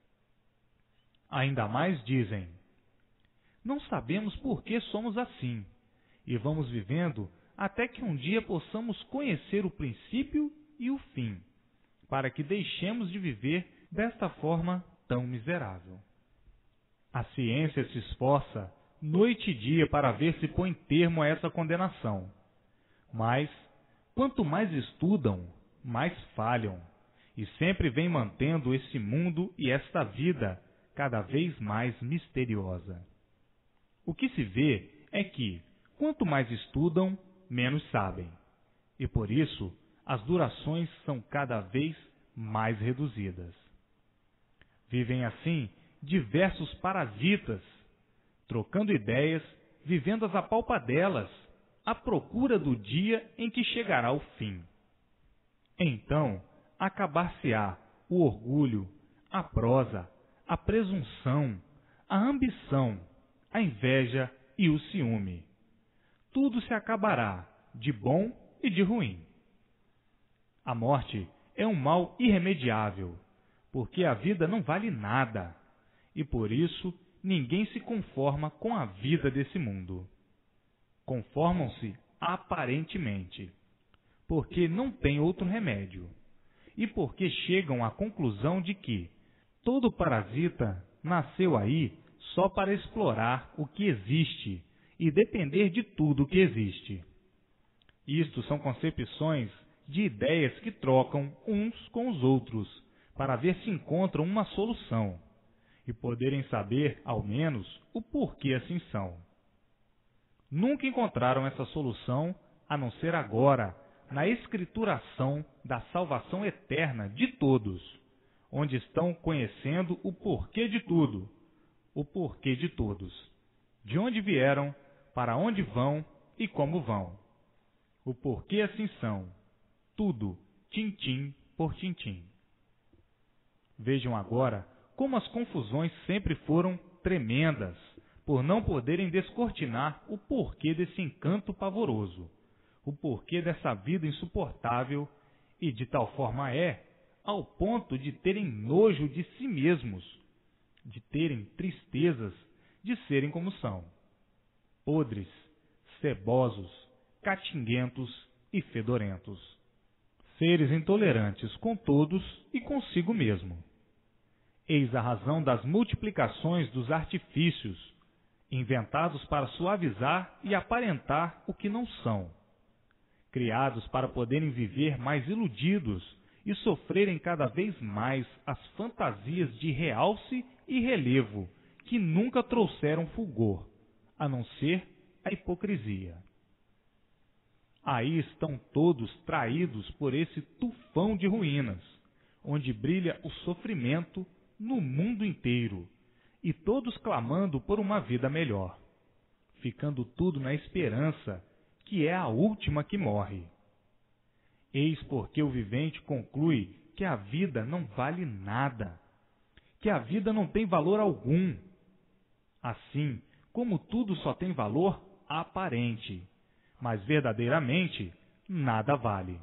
Ainda mais dizem: não sabemos por que somos assim, e vamos vivendo até que um dia possamos conhecer o princípio e o fim, para que deixemos de viver desta forma tão miserável. A ciência se esforça noite e dia para ver se põe termo a essa condenação. Mas, quanto mais estudam, mais falham, e sempre vem mantendo esse mundo e esta vida cada vez mais misteriosa. O que se vê é que, quanto mais estudam, menos sabem, e por isso as durações são cada vez mais reduzidas. Vivem assim diversos parasitas, trocando ideias, vivendo as apalpadelas, à procura do dia em que chegará o fim. Então, acabar-se-á o orgulho, a prosa, a presunção, a ambição, a inveja e o ciúme. Tudo se acabará, de bom e de ruim. A morte é um mal irremediável, porque a vida não vale nada, e por isso ninguém se conforma com a vida desse mundo. Conformam-se aparentemente, porque não tem outro remédio, e porque chegam à conclusão de que todo parasita nasceu aí só para explorar o que existe e depender de tudo que existe. Isto são concepções de ideias que trocam uns com os outros para ver se encontram uma solução e poderem saber, ao menos, o porquê assim são. Nunca encontraram essa solução a não ser agora, na escrituração da salvação eterna de todos, onde estão conhecendo o porquê de tudo, o porquê de todos, de onde vieram, para onde vão e como vão. O porquê assim são, tudo, tintim por tintim. Vejam agora como as confusões sempre foram tremendas, por não poderem descortinar o porquê desse encanto pavoroso, o porquê dessa vida insuportável, e de tal forma é, ao ponto de terem nojo de si mesmos, de terem tristezas de serem como são, podres, cebosos, catinguentos e fedorentos, seres intolerantes com todos e consigo mesmo. Eis a razão das multiplicações dos artifícios, inventados para suavizar e aparentar o que não são, criados para poderem viver mais iludidos e sofrerem cada vez mais as fantasias de realce e relevo que nunca trouxeram fulgor, a não ser a hipocrisia. Aí estão todos traídos por esse tufão de ruínas, onde brilha o sofrimento no mundo inteiro, e todos clamando por uma vida melhor, ficando tudo na esperança, que é a última que morre. Eis porque o vivente conclui que a vida não vale nada, que a vida não tem valor algum. Assim, como tudo só tem valor aparente, mas verdadeiramente nada vale.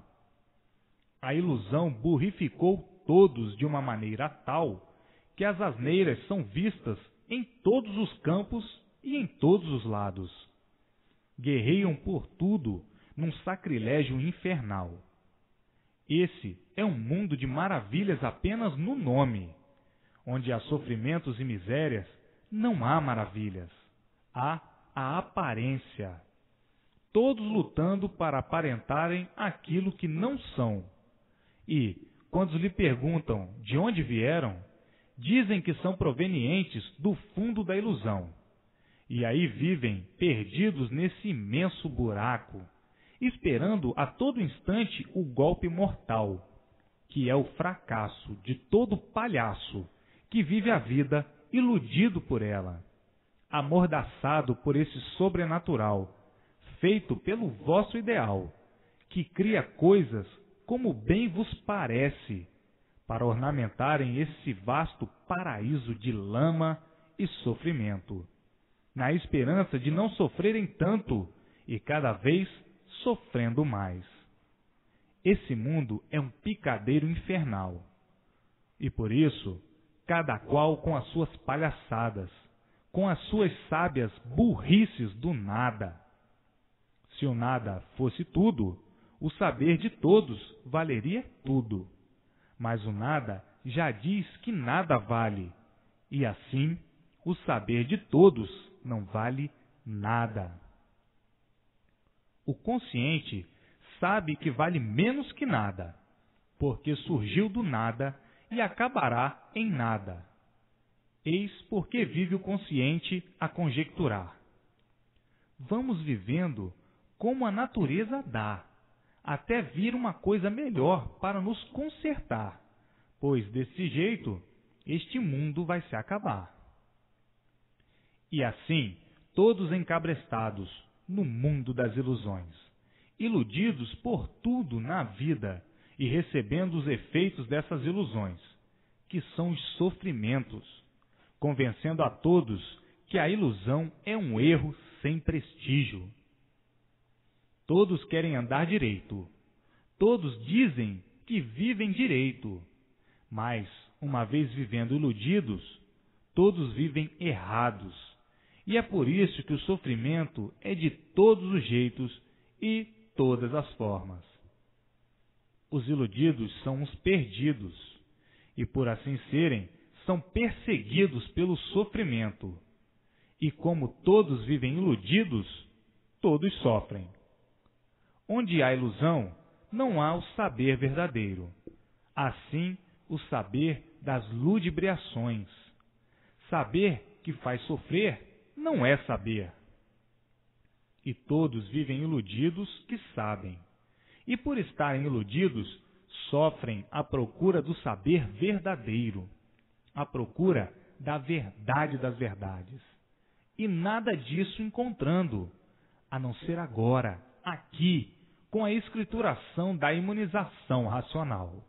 A ilusão burrificou todos de uma maneira tal que as asneiras são vistas em todos os campos e em todos os lados. Guerreiam por tudo num sacrilégio infernal. Esse é um mundo de maravilhas apenas no nome, onde há sofrimentos e misérias, não há maravilhas, há a aparência. Todos lutando para aparentarem aquilo que não são. E, quando lhe perguntam de onde vieram, dizem que são provenientes do fundo da ilusão. E aí vivem perdidos nesse imenso buraco, esperando a todo instante o golpe mortal, que é o fracasso de todo palhaço que vive a vida iludido por ela, amordaçado por esse sobrenatural, feito pelo vosso ideal, que cria coisas como bem vos parece, para ornamentarem esse vasto paraíso de lama e sofrimento, na esperança de não sofrerem tanto e cada vez sofrendo mais. Esse mundo é um picadeiro infernal, e por isso, cada qual com as suas palhaçadas, com as suas sábias burrices do nada. Se o nada fosse tudo, o saber de todos valeria tudo. Mas o nada já diz que nada vale, e assim o saber de todos não vale nada. O consciente sabe que vale menos que nada, porque surgiu do nada e acabará em nada. Eis porque vive o consciente a conjecturar. Vamos vivendo como a natureza dá, até vir uma coisa melhor para nos consertar, pois desse jeito este mundo vai se acabar. E assim, todos encabrestados no mundo das ilusões, iludidos por tudo na vida e recebendo os efeitos dessas ilusões, que são os sofrimentos, convencendo a todos que a ilusão é um erro sem prestígio. Todos querem andar direito, todos dizem que vivem direito, mas, uma vez vivendo iludidos, todos vivem errados, e é por isso que o sofrimento é de todos os jeitos e todas as formas. Os iludidos são os perdidos, e por assim serem, são perseguidos pelo sofrimento. E como todos vivem iludidos, todos sofrem. Onde há ilusão, não há o saber verdadeiro. Assim, o saber das ludibriações. Saber que faz sofrer não é saber. E todos vivem iludidos que sabem. E por estarem iludidos, sofrem à procura do saber verdadeiro, à procura da verdade das verdades. E nada disso encontrando, a não ser agora, aqui, com a escrituração da imunização racional.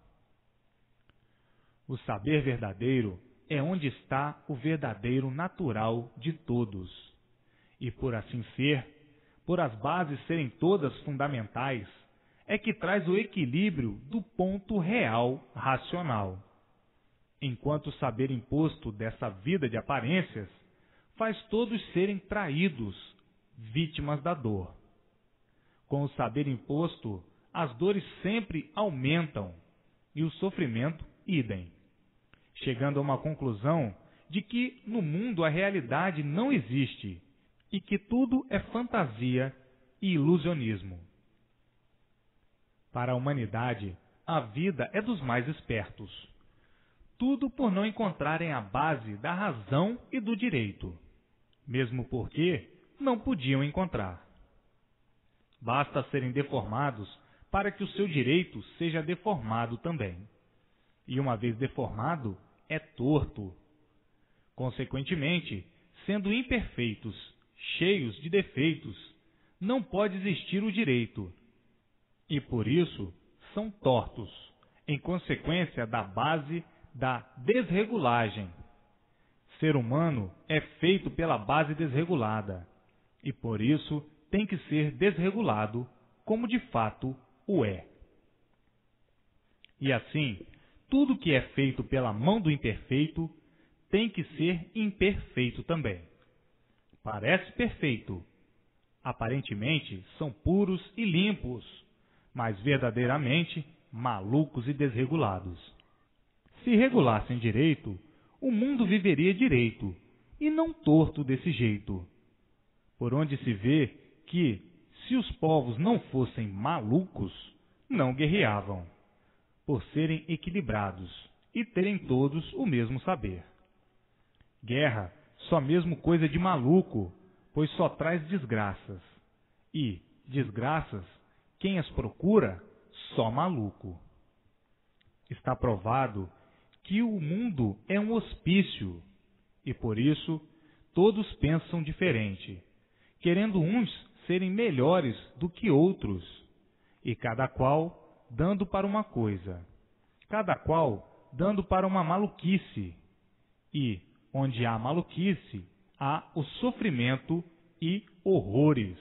O saber verdadeiro é onde está o verdadeiro natural de todos. E por assim ser, por as bases serem todas fundamentais, é que traz o equilíbrio do ponto real racional. Enquanto o saber imposto dessa vida de aparências faz todos serem traídos, vítimas da dor. Com o saber imposto, as dores sempre aumentam e o sofrimento idem, chegando a uma conclusão de que no mundo a realidade não existe e que tudo é fantasia e ilusionismo. Para a humanidade, a vida é dos mais espertos. Tudo por não encontrarem a base da razão e do direito, mesmo porque não podiam encontrar. Basta serem deformados para que o seu direito seja deformado também. E uma vez deformado, é torto. Consequentemente, sendo imperfeitos, cheios de defeitos, não pode existir o direito. E por isso são tortos, em consequência da base da desregulagem. Ser humano é feito pela base desregulada, e por isso tem que ser desregulado, como de fato o é. E assim, tudo que é feito pela mão do imperfeito tem que ser imperfeito também. Parece perfeito. Aparentemente são puros e limpos, mas verdadeiramente malucos e desregulados. Se regulassem direito, o mundo viveria direito, e não torto desse jeito. Por onde se vê que, se os povos não fossem malucos, não guerreavam, por serem equilibrados e terem todos o mesmo saber. Guerra, só mesmo coisa de maluco, pois só traz desgraças. E, desgraças, quem as procura, só maluco. Está provado que o mundo é um hospício, e por isso todos pensam diferente, querendo uns serem melhores do que outros, e cada qual dando para uma coisa, cada qual dando para uma maluquice, e onde há maluquice, há o sofrimento e horrores.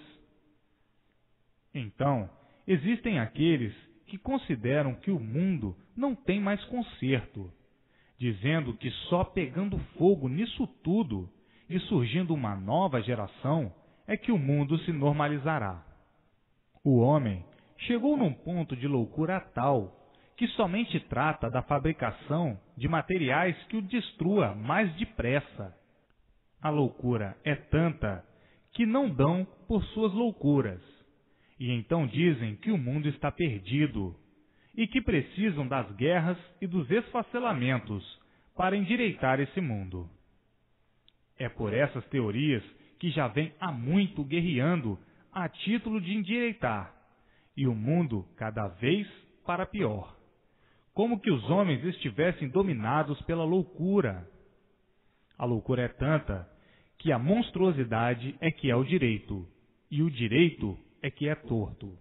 Então, existem aqueles que consideram que o mundo não tem mais conserto, dizendo que só pegando fogo nisso tudo e surgindo uma nova geração é que o mundo se normalizará. O homem chegou num ponto de loucura tal que somente trata da fabricação de materiais que o destrua mais depressa. A loucura é tanta que não dão por suas loucuras, e então dizem que o mundo está perdido e que precisam das guerras e dos esfacelamentos para endireitar esse mundo. É por essas teorias que já vem há muito guerreando a título de endireitar, e o mundo cada vez para pior, como que os homens estivessem dominados pela loucura. A loucura é tanta que a monstruosidade é que é o direito, e o direito é que é torto.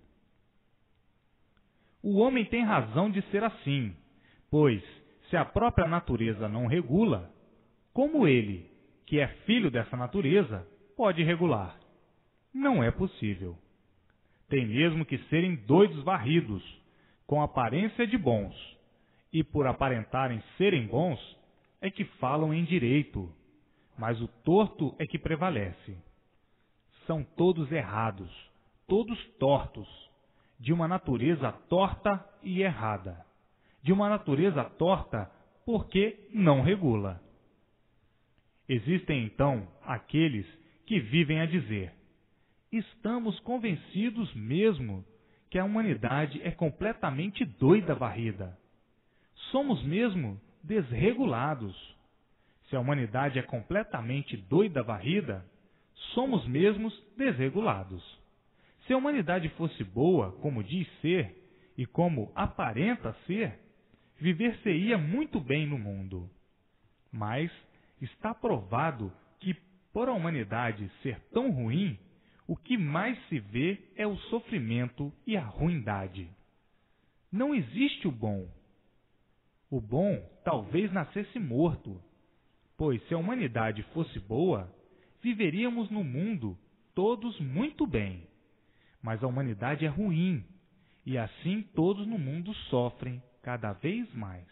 O homem tem razão de ser assim, pois, se a própria natureza não regula, como ele, que é filho dessa natureza, pode regular? Não é possível. Tem mesmo que serem doidos varridos, com aparência de bons, e por aparentarem serem bons, é que falam em direito, mas o torto é que prevalece. São todos errados, todos tortos, de uma natureza torta e errada. De uma natureza torta porque não regula. Existem, então, aqueles que vivem a dizer: estamos convencidos mesmo que a humanidade é completamente doida varrida. Somos mesmo desregulados. Se a humanidade é completamente doida varrida, somos mesmos desregulados. Se a humanidade fosse boa, como diz ser, e como aparenta ser, viver-se-ia muito bem no mundo. Mas está provado que, por a humanidade ser tão ruim, o que mais se vê é o sofrimento e a ruindade. Não existe o bom. O bom talvez nascesse morto, pois se a humanidade fosse boa, viveríamos no mundo todos muito bem. Mas a humanidade é ruim, e assim todos no mundo sofrem cada vez mais.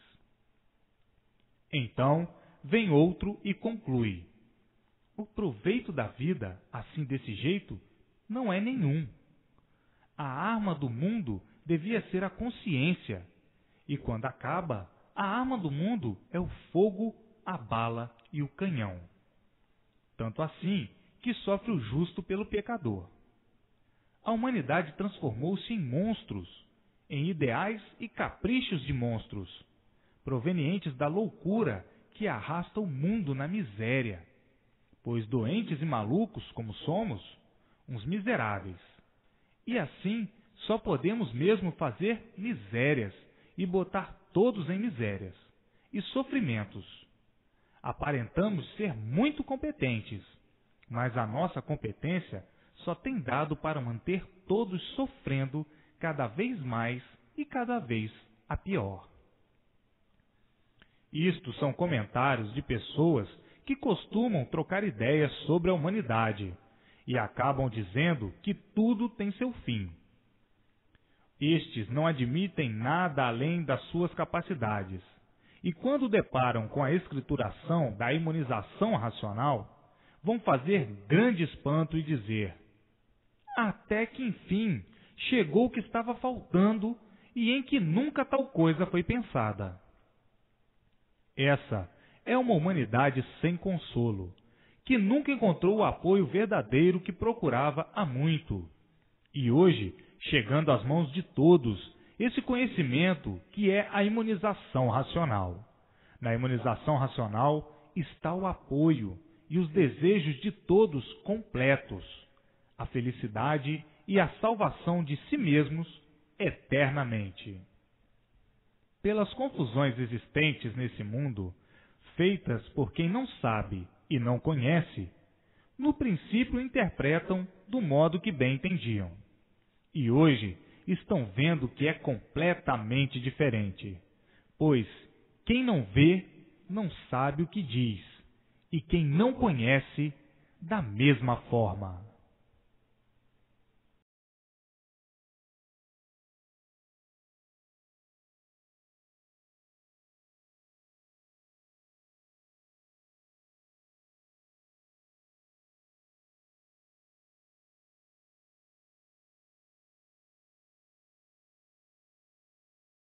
Então, vem outro e conclui: o proveito da vida, assim desse jeito, não é nenhum. A arma do mundo devia ser a consciência, e quando acaba, a arma do mundo é o fogo, a bala e o canhão. Tanto assim que sofre o justo pelo pecador. A humanidade transformou-se em monstros, em ideais e caprichos de monstros, provenientes da loucura que arrasta o mundo na miséria, pois doentes e malucos como somos, uns miseráveis. E assim só podemos mesmo fazer misérias e botar todos em misérias e sofrimentos. Aparentamos ser muito competentes, mas a nossa competência só tem dado para manter todos sofrendo cada vez mais e cada vez a pior. Isto são comentários de pessoas que costumam trocar ideias sobre a humanidade e acabam dizendo que tudo tem seu fim. Estes não admitem nada além das suas capacidades, e quando deparam com a escrituração da imunização racional, vão fazer grande espanto e dizer: até que enfim chegou o que estava faltando e em que nunca tal coisa foi pensada. Essa é uma humanidade sem consolo, que nunca encontrou o apoio verdadeiro que procurava há muito. E hoje, chegando às mãos de todos, esse conhecimento que é a imunização racional. Na imunização racional está o apoio e os desejos de todos completos, a felicidade e a salvação de si mesmos eternamente. Pelas confusões existentes nesse mundo, feitas por quem não sabe e não conhece, no princípio interpretam do modo que bem entendiam. E hoje estão vendo que é completamente diferente, pois quem não vê não sabe o que diz, e quem não conhece, da mesma forma.